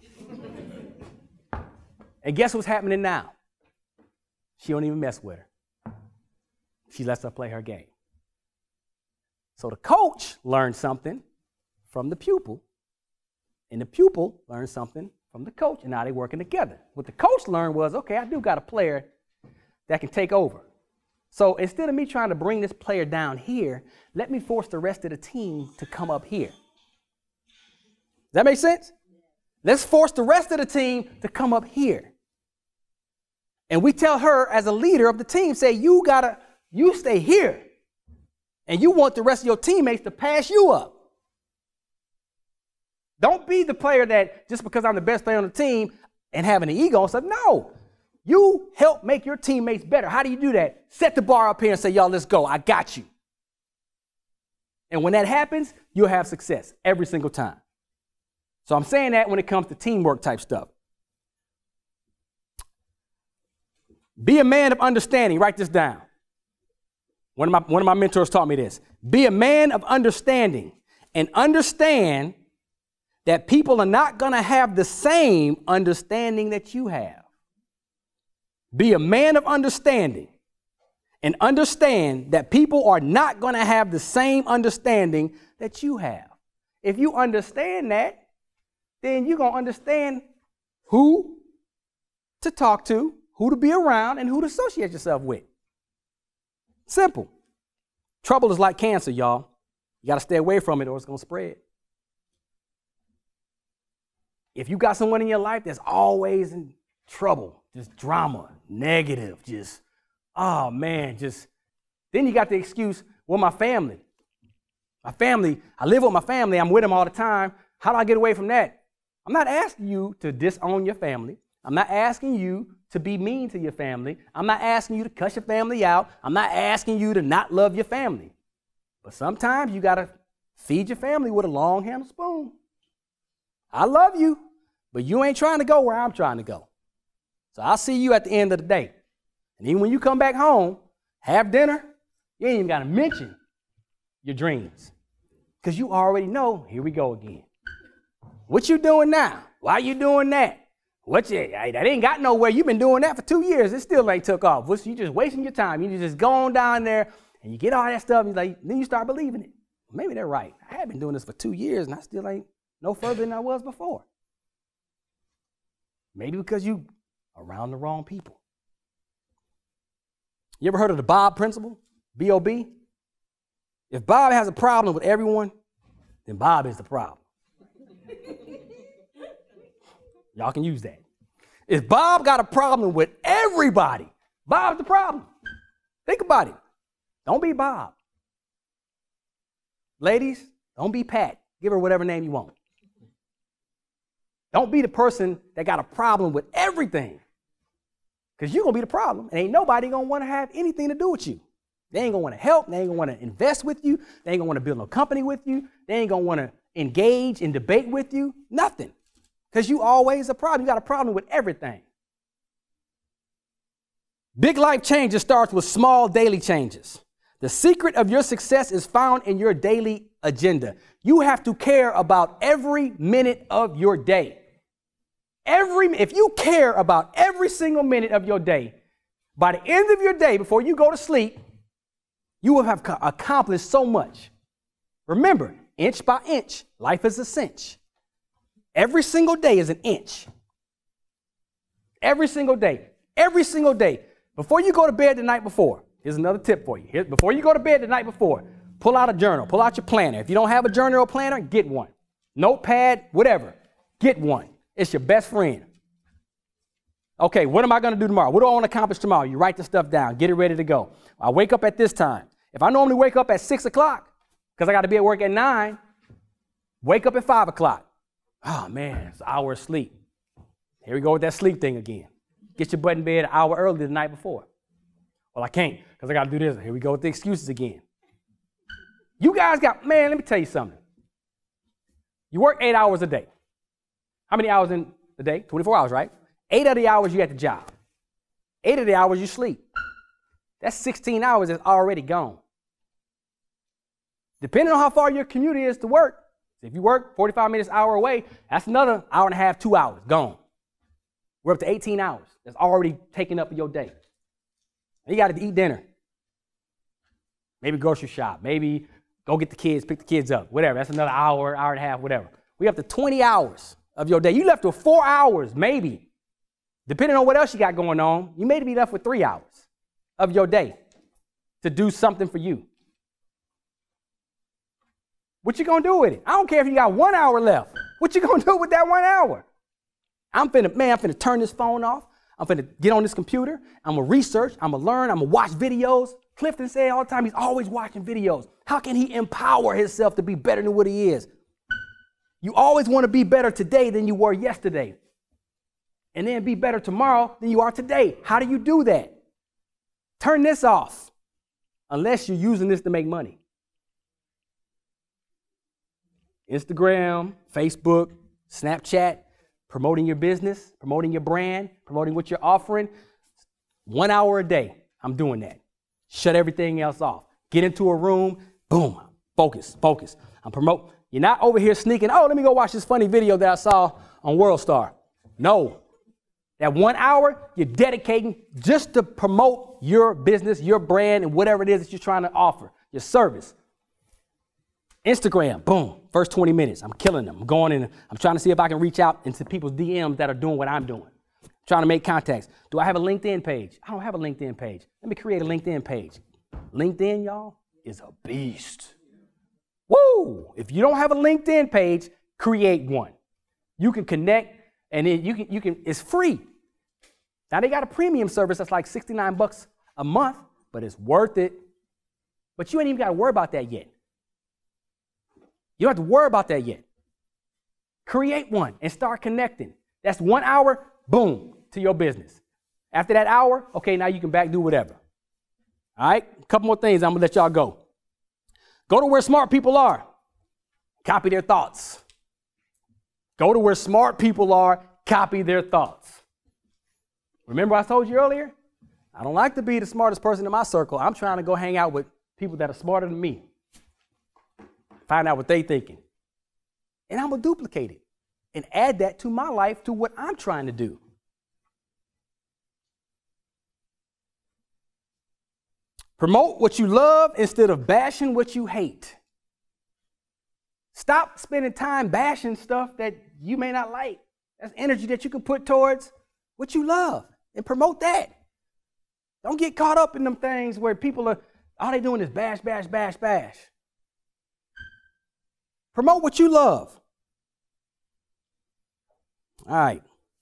And guess what's happening now? She don't even mess with her. She lets her play her game. So the coach learned something from the pupil, and the pupil learned something from the coach, and now they're working together. What the coach learned was, okay, I do got a player that can take over. So instead of me trying to bring this player down here, let me force the rest of the team to come up here. Does that make sense? Let's force the rest of the team to come up here. And we tell her as a leader of the team, say, you gotta, you stay here. And you want the rest of your teammates to pass you up. Don't be the player that just because I'm the best player on the team and having an ego and stuff. No. You help make your teammates better. How do you do that? Set the bar up here and say, y'all, let's go. I got you. And when that happens, you'll have success every single time. So I'm saying that when it comes to teamwork type stuff. Be a man of understanding. Write this down. One of my, one of my mentors taught me this. Be a man of understanding and understand that people are not going to have the same understanding that you have. Be a man of understanding and understand that people are not going to have the same understanding that you have. If you understand that, then you're going to understand who to talk to, who to be around, and who to associate yourself with. Simple. Trouble is like cancer, y'all. You got to stay away from it or it's going to spread. If you got someone in your life that's always in trouble, just drama, negative, just, oh man, just, then you got the excuse, well, my family. My family, I live with my family, I'm with them all the time. How do I get away from that? I'm not asking you to disown your family. I'm not asking you to be mean to your family. I'm not asking you to cuss your family out. I'm not asking you to not love your family. But sometimes you got to feed your family with a long-handled spoon. I love you, but you ain't trying to go where I'm trying to go. So I'll see you at the end of the day. And even when you come back home, have dinner, you ain't even got to mention your dreams. Because you already know, here we go again. What you doing now? Why you doing that? What you, that ain't got nowhere. You've been doing that for two years. It still ain't took off. You just wasting your time. You just go on down there and you get all that stuff. And like, then you start believing it. Maybe they're right. I have been doing this for two years and I still ain't no further than I was before. Maybe because you around the wrong people. You ever heard of the Bob principle? B O B? If Bob has a problem with everyone, then Bob is the problem. Y'all can use that. If Bob got a problem with everybody, Bob's the problem. Think about it. Don't be Bob. Ladies, don't be Pat. Give her whatever name you want. Don't be the person that got a problem with everything. Because you're going to be the problem. And ain't nobody going to want to have anything to do with you. They ain't going to want to help. They ain't going to want to invest with you. They ain't going to want to build no company with you. They ain't going to want to engage in debate with you. Nothing. Because you always a problem. You got a problem with everything. Big life changes starts with small daily changes. The secret of your success is found in your daily agenda. You have to care about every minute of your day. Every, if you care about every single minute of your day, by the end of your day, before you go to sleep, you will have accomplished so much. Remember, inch by inch, life is a cinch. Every single day is an inch. Every single day. Every single day. Before you go to bed the night before, here's another tip for you. Here, before you go to bed the night before, pull out a journal. Pull out your planner. If you don't have a journal or planner, get one. Notepad, whatever. Get one. It's your best friend. Okay, what am I going to do tomorrow? What do I want to accomplish tomorrow? You write the stuff down. Get it ready to go. I wake up at this time. If I normally wake up at six o'clock, because I got to be at work at nine, wake up at five o'clock. Oh, man, it's an hour of sleep. Here we go with that sleep thing again. Get your butt in bed an hour early the night before. Well, I can't because I got to do this. Here we go with the excuses again. You guys got, man, let me tell you something. You work eight hours a day. How many hours in the day? twenty-four hours, right? Eight of the hours you at the job. Eight of the hours you sleep. That's sixteen hours that's already gone. Depending on how far your commute is to work, if you work forty-five minutes, hour away, that's another hour and a half, two hours, gone. We're up to eighteen hours. That's already taken up your day. And you got to eat dinner. Maybe grocery shop. Maybe go get the kids, pick the kids up, whatever. That's another hour, hour and a half, whatever. We up to twenty hours of your day. You left with four hours, maybe. Depending on what else you got going on, you may be left with three hours of your day to do something for you. What you gonna do with it? I don't care if you got one hour left. What you gonna do with that one hour? I'm finna, man, I'm finna turn this phone off. I'm finna get on this computer. I'm gonna research. I'm gonna learn. I'm gonna watch videos. Clifton said all the time he's always watching videos. How can he empower himself to be better than what he is? You always want to be better today than you were yesterday. And then be better tomorrow than you are today. How do you do that? Turn this off. Unless you're using this to make money. Instagram, Facebook, Snapchat, promoting your business, promoting your brand, promoting what you're offering. One hour a day, I'm doing that. Shut everything else off. Get into a room, boom, focus, focus. I'm promote. You're not over here sneaking, oh, let me go watch this funny video that I saw on WorldStar. No. That one hour, you're dedicating just to promote your business, your brand, and whatever it is that you're trying to offer, your service. Instagram, boom, first twenty minutes, I'm killing them. I'm going in, I'm trying to see if I can reach out into people's D Ms that are doing what I'm doing. I'm trying to make contacts. Do I have a LinkedIn page? I don't have a LinkedIn page. Let me create a LinkedIn page. LinkedIn, y'all, is a beast. Woo! If you don't have a LinkedIn page, create one. You can connect, and then you can, you can, it's free. Now they got a premium service that's like sixty-nine bucks a month, but it's worth it. But you ain't even got to worry about that yet. You don't have to worry about that yet. Create one and start connecting. That's one hour, boom, to your business. After that hour, okay, now you can back do whatever. All right, a couple more things, I'm gonna let y'all go. Go to where smart people are. Copy their thoughts. Go to where smart people are, copy their thoughts. Remember I told you earlier? I don't like to be the smartest person in my circle. I'm trying to go hang out with people that are smarter than me. Find out what they're thinking. And I'm going to duplicate it and add that to my life, to what I'm trying to do. Promote what you love instead of bashing what you hate. Stop spending time bashing stuff that you may not like. That's energy that you can put towards what you love and promote that. Don't get caught up in them things where people are, all they doing is bash, bash, bash, bash. Promote what you love. All right.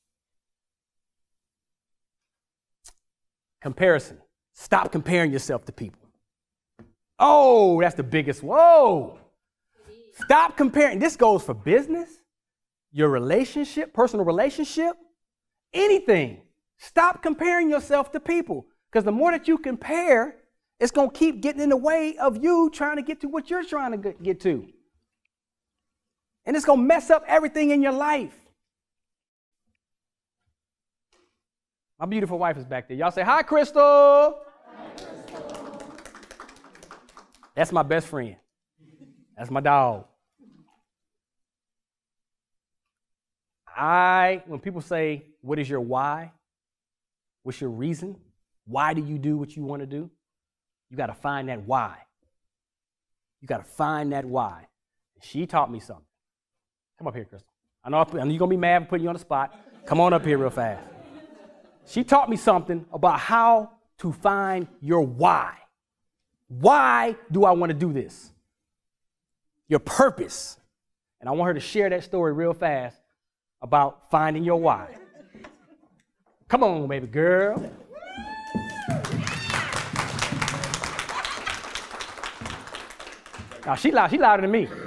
Comparison. Stop comparing yourself to people. Oh, that's the biggest. Whoa. Stop comparing. This goes for business, your relationship, personal relationship, anything. Stop comparing yourself to people, because the more that you compare, it's going to keep getting in the way of you trying to get to what you're trying to get to. And it's going to mess up everything in your life. My beautiful wife is back there. Y'all say, hi, Crystal. Hi, Crystal. That's my best friend. That's my dog. I, when people say, what is your why? What's your reason? Why do you do what you want to do? You got to find that why. You got to find that why. She taught me something. Come up here, Crystal. I know, I know you're going to be mad for putting you on the spot. Come on up here real fast. She taught me something about how to find your why. Why do I want to do this? Your purpose. And I want her to share that story real fast about finding your why. Come on, baby girl. Now, she loud, she louder than me.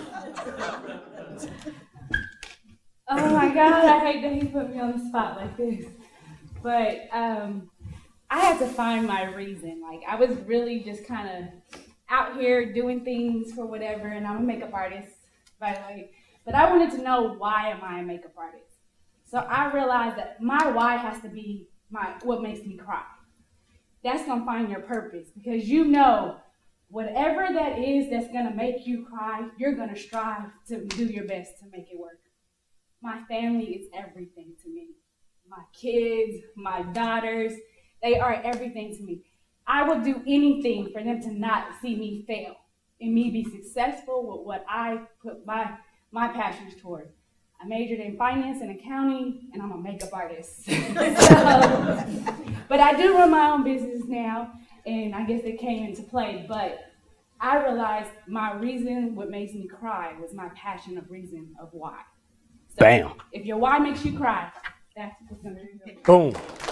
Oh my God, I hate that he put me on the spot like this. But um, I had to find my reason. Like, I was really just kind of out here doing things for whatever, and I'm a makeup artist, by the way. But I wanted to know, why am I a makeup artist? So I realized that my why has to be my what makes me cry. That's gonna find your purpose, because you know whatever that is that's gonna make you cry, you're gonna strive to do your best to make it work. My family is everything to me. My kids, my daughters, they are everything to me. I would do anything for them to not see me fail and me be successful with what I put my, my passions toward. I majored in finance and accounting, and I'm a makeup artist. So, but I do run my own business now, and I guess it came into play, but I realized my reason, what makes me cry, was my passion of reason of why. So Bam. If your why makes you cry, that's what's gonna do. Boom.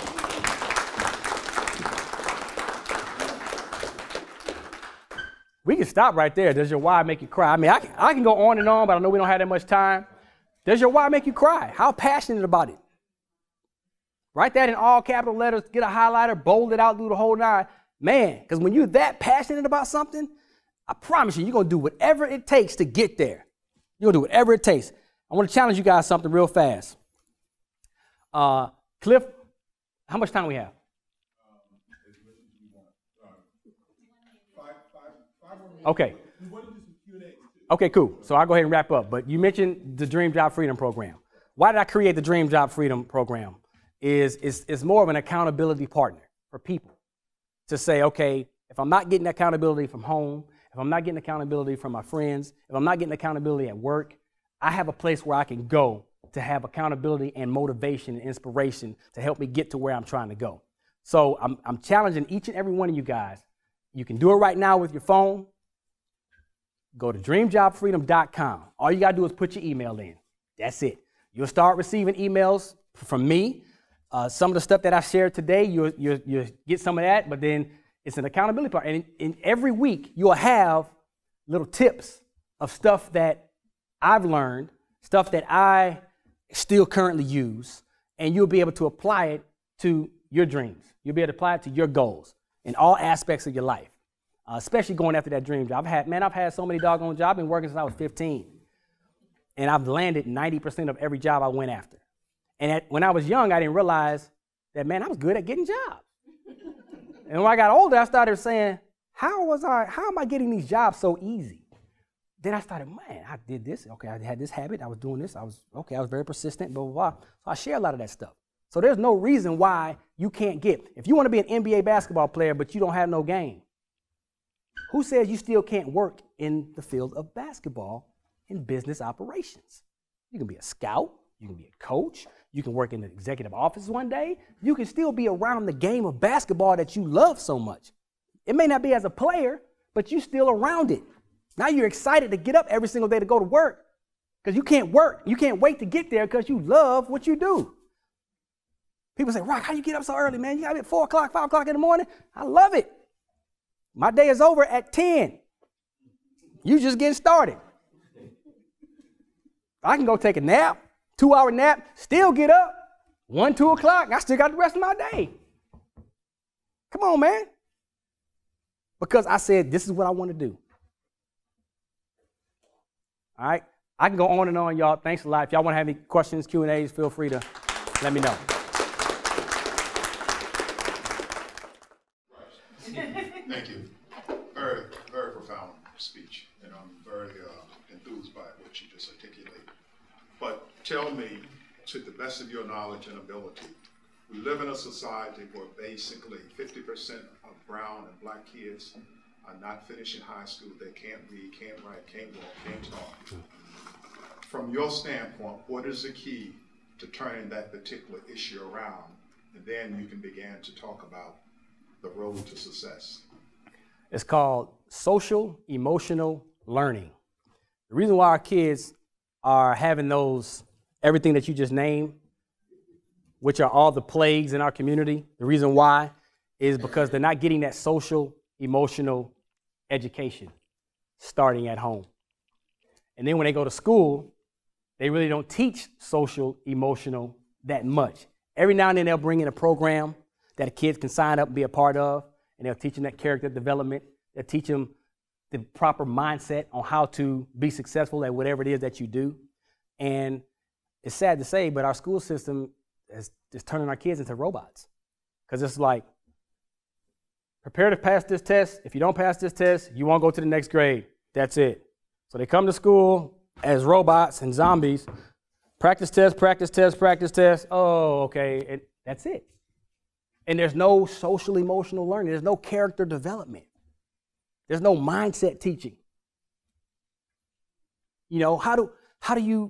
We can stop right there. Does your why make you cry? I mean, I can, I can go on and on, but I know we don't have that much time. Does your why make you cry? How passionate about it? Write that in all capital letters, get a highlighter, bold it out, do the whole nine. Man, because when you're that passionate about something, I promise you, you're going to do whatever it takes to get there. You're going to do whatever it takes. I want to challenge you guys something real fast. Uh, Cliff, how much time we have? Okay. Okay, cool. So I'll go ahead and wrap up. But you mentioned the Dream Job Freedom Program. Why did I create the Dream Job Freedom Program? Is is is more of an accountability partner for people to say, okay, if I'm not getting accountability from home, if I'm not getting accountability from my friends, if I'm not getting accountability at work, I have a place where I can go to have accountability and motivation and inspiration to help me get to where I'm trying to go. So I'm, I'm challenging each and every one of you guys. You can do it right now with your phone. Go to dream job freedom dot com. All you got to do is put your email in. That's it. You'll start receiving emails from me. Uh, some of the stuff that I shared today, you'll, you'll, you'll get some of that, but then it's an accountability part. And in, in every week, you'll have little tips of stuff that I've learned, stuff that I still currently use, and you'll be able to apply it to your dreams. You'll be able to apply it to your goals in all aspects of your life. Uh, especially going after that dream job. I've had, man, I've had so many doggone jobs. I've been working since I was fifteen. And I've landed ninety percent of every job I went after. And at, when I was young, I didn't realize that, man, I was good at getting jobs. And when I got older, I started saying, how was I, how am I getting these jobs so easy? Then I started, man, I did this. Okay, I had this habit. I was doing this. I was, okay, I was very persistent, blah, blah, blah. So I share a lot of that stuff. So there's no reason why you can't get, if you want to be an N B A basketball player, but you don't have no game, who says you still can't work in the field of basketball in business operations? You can be a scout, you can be a coach, you can work in the executive office one day, you can still be around the game of basketball that you love so much. It may not be as a player, but you're still around it. Now you're excited to get up every single day to go to work because you can't work. You can't wait to get there because you love what you do. People say, Rock, how you get up so early, man? You got up at four o'clock, five o'clock in the morning? I love it. My day is over at ten. You just getting started. I can go take a nap, two-hour nap, still get up. One, two o'clock, I still got the rest of my day. Come on, man. Because I said, this is what I want to do. All right? I can go on and on, y'all. Thanks a lot. If y'all want to have any questions, Q and A's, feel free to let me know. Thank you. Very, very profound speech, and I'm very uh, enthused by what you just articulated. But tell me, to the best of your knowledge and ability, we live in a society where basically fifty percent of brown and black kids are not finishing high school. They can't read, can't write, can't walk, can't talk. From your standpoint, what is the key to turning that particular issue around? And then you can begin to talk about the road to success. It's called social emotional learning. The reason why our kids are having those, everything that you just named, which are all the plagues in our community, the reason why is because they're not getting that social emotional education starting at home. And then when they go to school, they really don't teach social emotional that much. Every now and then they'll bring in a program that kids can sign up and be a part of, and they'll teach them that character development. They'll teach them the proper mindset on how to be successful at whatever it is that you do. And it's sad to say, but our school system is, is turning our kids into robots. Because it's like, prepare to pass this test. If you don't pass this test, you won't go to the next grade. That's it. So they come to school as robots and zombies. Practice test, practice test, practice test. Oh, okay, and that's it. And there's no social emotional learning. There's no character development. There's no mindset teaching. You know, how do how do you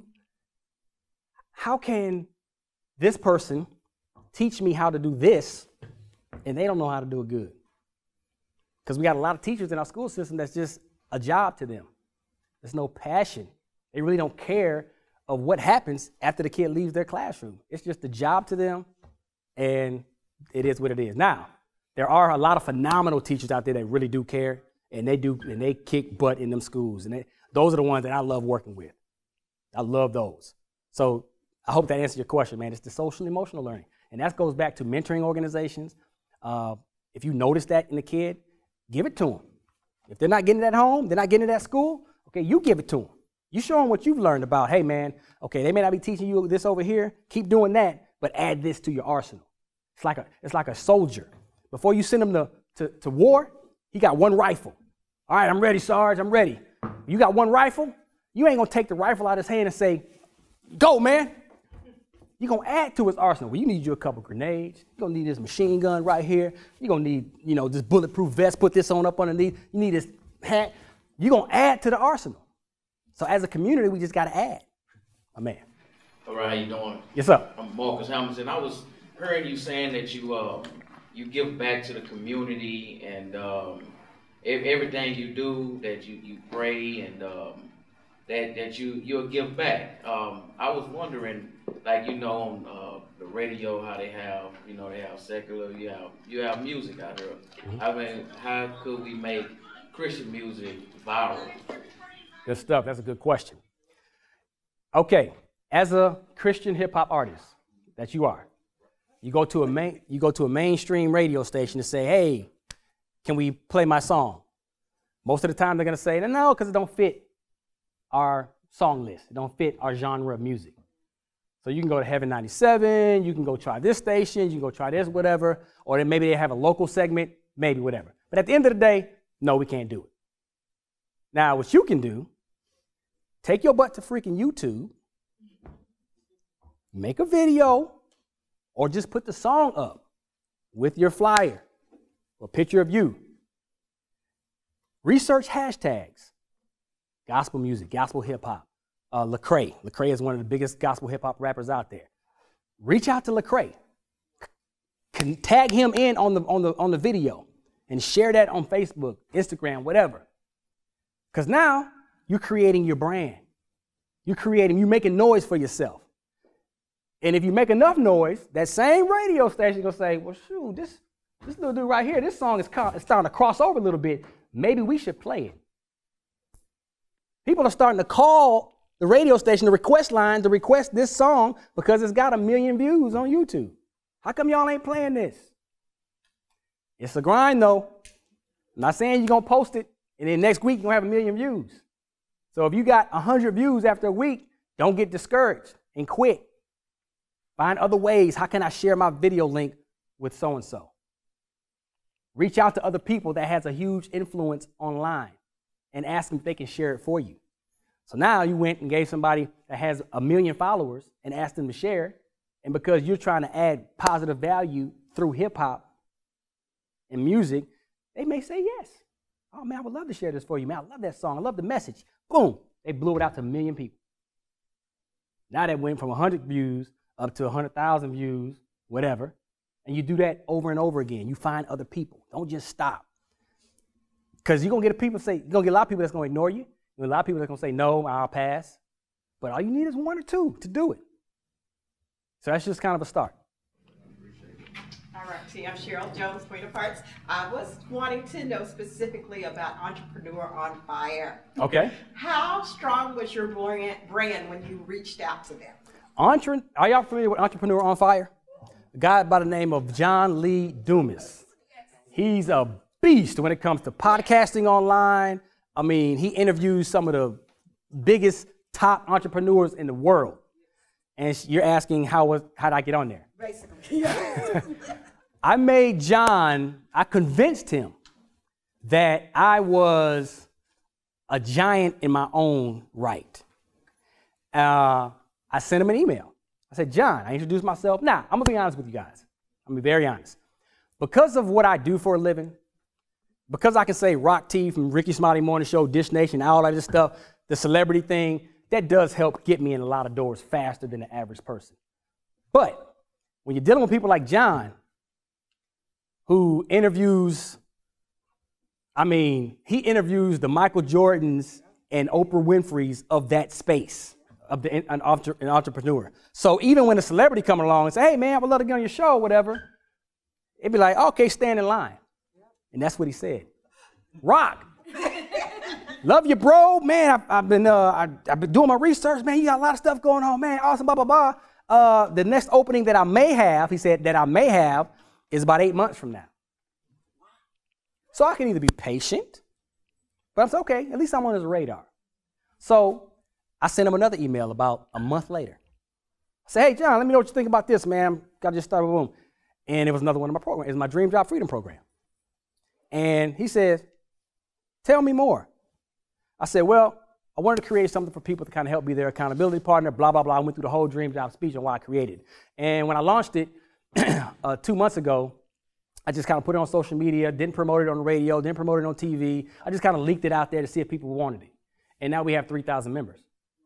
how can this person teach me how to do this and they don't know how to do it good? Because we got a lot of teachers in our school system that's just a job to them. There's no passion. They really don't care of what happens after the kid leaves their classroom. It's just a job to them, and it is what it is. Now, there are a lot of phenomenal teachers out there that really do care, and they do, and they kick butt in them schools. And they, those are the ones that I love working with. I love those. So I hope that answers your question, man. It's the social emotional learning. And that goes back to mentoring organizations. Uh, if you notice that in the kid, give it to them. If they're not getting it at home, they're not getting it at school, okay, you give it to them. You show them what you've learned about, hey, man, okay, they may not be teaching you this over here. Keep doing that, but add this to your arsenal. It's like a, it's like a soldier. Before you send him to, to, to war, he got one rifle. All right, I'm ready, Sarge, I'm ready. You got one rifle, you ain't going to take the rifle out of his hand and say, go, man. You're going to add to his arsenal. Well, you need you a couple grenades. You're going to need this machine gun right here. You're going to need, you know, this bulletproof vest. Put this on up underneath. You need this hat. You're going to add to the arsenal. So as a community, we just got to add. My man. All right, how you doing? Yes, sir. I'm Marcus Hamilton. I was hearing you saying that you uh, you give back to the community and um, everything you do, that you, you pray and um, that, that you, you'll give back. Um, I was wondering, like, you know, on uh, the radio, how they have, you know, they have secular, you have, you have music out here. Mm-hmm. I mean, how could we make Christian music viral? Good stuff. That's a good question. Okay, as a Christian hip hop artist that you are, you go to a main, you go to a mainstream radio station to say, hey, can we play my song? Most of the time they're gonna say, no, because it don't fit our song list. It don't fit our genre of music. So you can go to Heaven ninety-seven, you can go try this station, you can go try this, whatever, or then maybe they have a local segment, maybe whatever. But at the end of the day, no, we can't do it. Now, what you can do, take your butt to freaking YouTube, make a video, or just put the song up with your flyer or picture of you. Research hashtags, gospel music, gospel hip hop. Uh, Lecrae. Lecrae is one of the biggest gospel hip hop rappers out there. Reach out to Lecrae. Can tag him in on the, on the, on the video and share that on Facebook, Instagram, whatever. Because now you're creating your brand. You're creating, you're making noise for yourself. And if you make enough noise, that same radio station is going to say, well, shoot, this, this little dude right here, this song is, is starting to cross over a little bit. Maybe we should play it. People are starting to call the radio station, the request line, to request this song because it's got a million views on YouTube. How come y'all ain't playing this? It's a grind, though. I'm not saying you're going to post it, and then next week you're going to have a million views. So if you got one hundred views after a week, don't get discouraged and quit. Find other ways. How can I share my video link with so-and-so? Reach out to other people that has a huge influence online and ask them if they can share it for you. So now you went and gave somebody that has a million followers and asked them to share. And because you're trying to add positive value through hip-hop and music, they may say yes. Oh, man, I would love to share this for you, man. I love that song. I love the message. Boom. They blew it out to a million people. Now that went from one hundred views up to one hundred thousand views, whatever. And you do that over and over again. You find other people. Don't just stop. Because you're going to get people say, you're going to get a lot of people that's going to ignore you. A lot of people are going to say, no, I'll pass. But all you need is one or two to do it. So that's just kind of a start. All right, T. I'm Cheryl Jones, Queen of Hearts. I was wanting to know specifically about Entrepreneur on Fire. Okay. How strong was your brand when you reached out to them? Entre- are y'all familiar with Entrepreneur on Fire? A guy by the name of John Lee Dumas. He's a beast when it comes to podcasting online. I mean, he interviews some of the biggest top entrepreneurs in the world. And you're asking, how was, how did I get on there? Basically. I made John, I convinced him that I was a giant in my own right. Uh, I sent him an email. I said, John, I introduced myself. Now, I'm going to be honest with you guys. I'm going to be very honest. Because of what I do for a living, because I can say Rock T from Rickey, Smiley Morning Show, Dish Nation, all of this stuff, the celebrity thing, that does help get me in a lot of doors faster than the average person. But when you're dealing with people like John, who interviews, I mean, he interviews the Michael Jordans and Oprah Winfrey's of that space, of the, an, an entrepreneur. So even when a celebrity come along and say, hey, man, I would love to get on your show or whatever, it'd be like, okay, stand in line. And that's what he said. Rock, love you, bro. Man, I've, I've, been, uh, I, I've been doing my research. Man, you got a lot of stuff going on, man. Awesome, blah, blah, blah. Uh, the next opening that I may have, he said, that I may have is about eight months from now. So I can either be patient, but I'm saying, okay, at least I'm on his radar. So I sent him another email about a month later. I said, hey, John, let me know what you think about this, man. Got to just start with boom. And it was another one of my programs. It was my Dream Job Freedom program. And he says, tell me more. I said, well, I wanted to create something for people to kind of help be their accountability partner, blah, blah, blah. I went through the whole Dream Job speech on why I created it. And when I launched it uh, two months ago, I just kind of put it on social media, didn't promote it on the radio, didn't promote it on T V. I just kind of leaked it out there to see if people wanted it. And now we have three thousand members.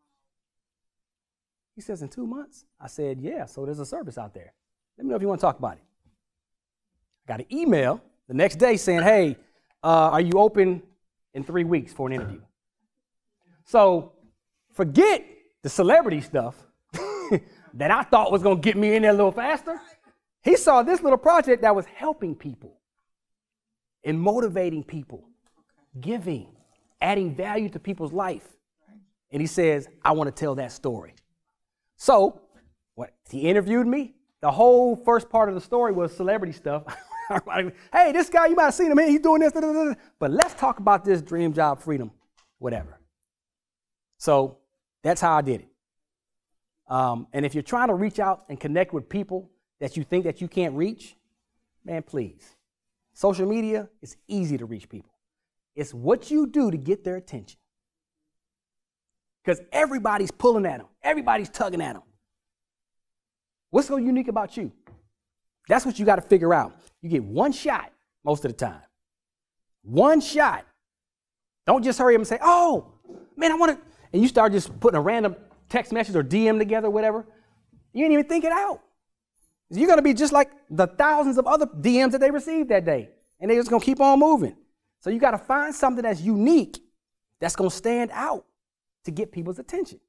He says, in two months? I said, yeah, so there's a service out there. Let me know if you want to talk about it. I got an email the next day saying, hey, uh, are you open in three weeks for an interview? So forget the celebrity stuff that I thought was going to get me in there a little faster. He saw this little project that was helping people and motivating people, giving, adding value to people's life. And he says, I want to tell that story. So what, he interviewed me. The whole first part of the story was celebrity stuff. Hey, this guy, you might have seen him, he's doing this, da, da, da. But let's talk about this Dream Job Freedom, whatever. So that's how I did it. Um, and if you're trying to reach out and connect with people that you think that you can't reach, man, please. Social media is easy to reach people. It's what you do to get their attention. Because everybody's pulling at them. Everybody's tugging at them. What's so unique about you? That's what you got to figure out. You get one shot most of the time. One shot. Don't just hurry up and say, oh, man, I want to. And you start just putting a random text message or D M together, whatever. You ain't even think it out. You're going to be just like the thousands of other D Ms that they received that day. And they're just going to keep on moving. So you got to find something that's unique, that's going to stand out to get people's attention.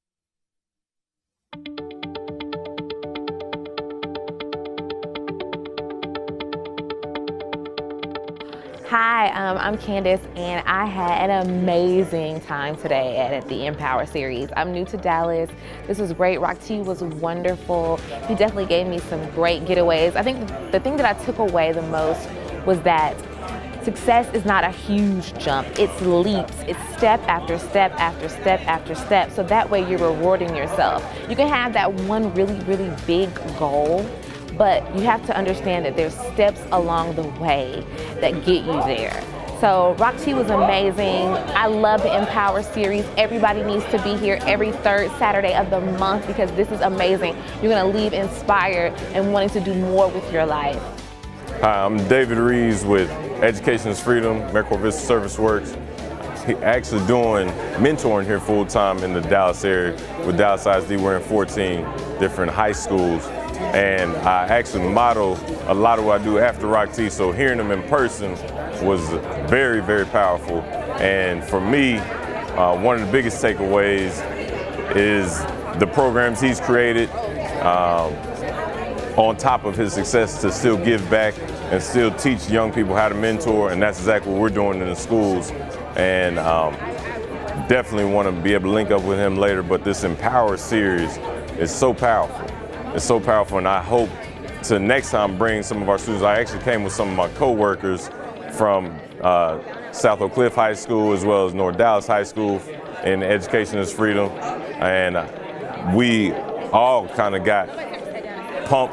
Hi, um, I'm Candace, and I had an amazing time today at, at the Empower series. I'm new to Dallas. This was great. Rock T was wonderful. He definitely gave me some great getaways. I think the, the thing that I took away the most was that success is not a huge jump. It's leaps. It's step after step after step after step. So that way you're rewarding yourself. You can have that one really, really big goal, but you have to understand that there's steps along the way that get you there. So Rock T was amazing. I love the Empower series. Everybody needs to be here every third Saturday of the month because this is amazing. You're gonna leave inspired and wanting to do more with your life. Hi, I'm David Reeves with Education is Freedom, AmeriCorps Vista Service Works. Actually doing mentoring here full time in the Dallas area with Dallas I S D. We're in fourteen different high schools. And I actually model a lot of what I do after Rock T, so hearing them in person was very, very powerful. And for me, uh, one of the biggest takeaways is the programs he's created, um, on top of his success, to still give back and still teach young people how to mentor, and that's exactly what we're doing in the schools. And um, definitely want to be able to link up with him later, but this Empower series is so powerful. It's so powerful, and I hope to next time bring some of our students. I actually came with some of my co-workers from uh, South Oak Cliff High School as well as North Dallas High School in Education is Freedom, and we all kind of got pumped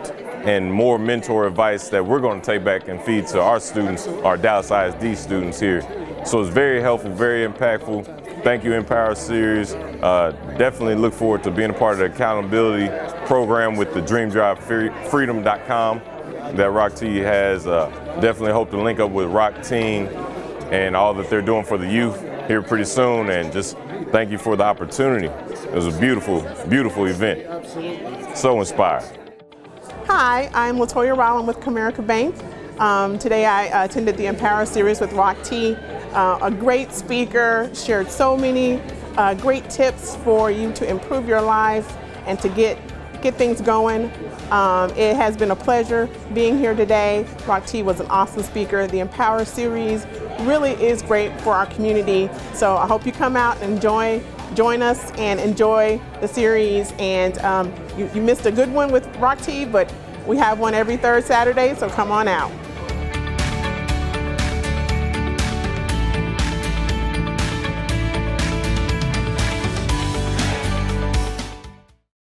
and more mentor advice that we're going to take back and feed to our students, our Dallas I S D students here. So it's very helpful, very impactful. Thank you, Empower Series. Uh, definitely look forward to being a part of the accountability program with the dream drive freedom dot com that Rock T has. Uh, definitely hope to link up with Rock Team and all that they're doing for the youth here pretty soon. And just thank you for the opportunity. It was a beautiful, beautiful event. So inspired. Hi, I'm Latoya Rowland with Comerica Bank. Um, today I uh, attended the Empower Series with Rock T. Uh, a great speaker, shared so many uh, great tips for you to improve your life and to get, get things going. Um, it has been a pleasure being here today. Rock T was an awesome speaker. The Empower Series really is great for our community. So I hope you come out and enjoy Join us and enjoy the series. And um, you, you missed a good one with Rock T, but we have one every third Saturday, so come on out.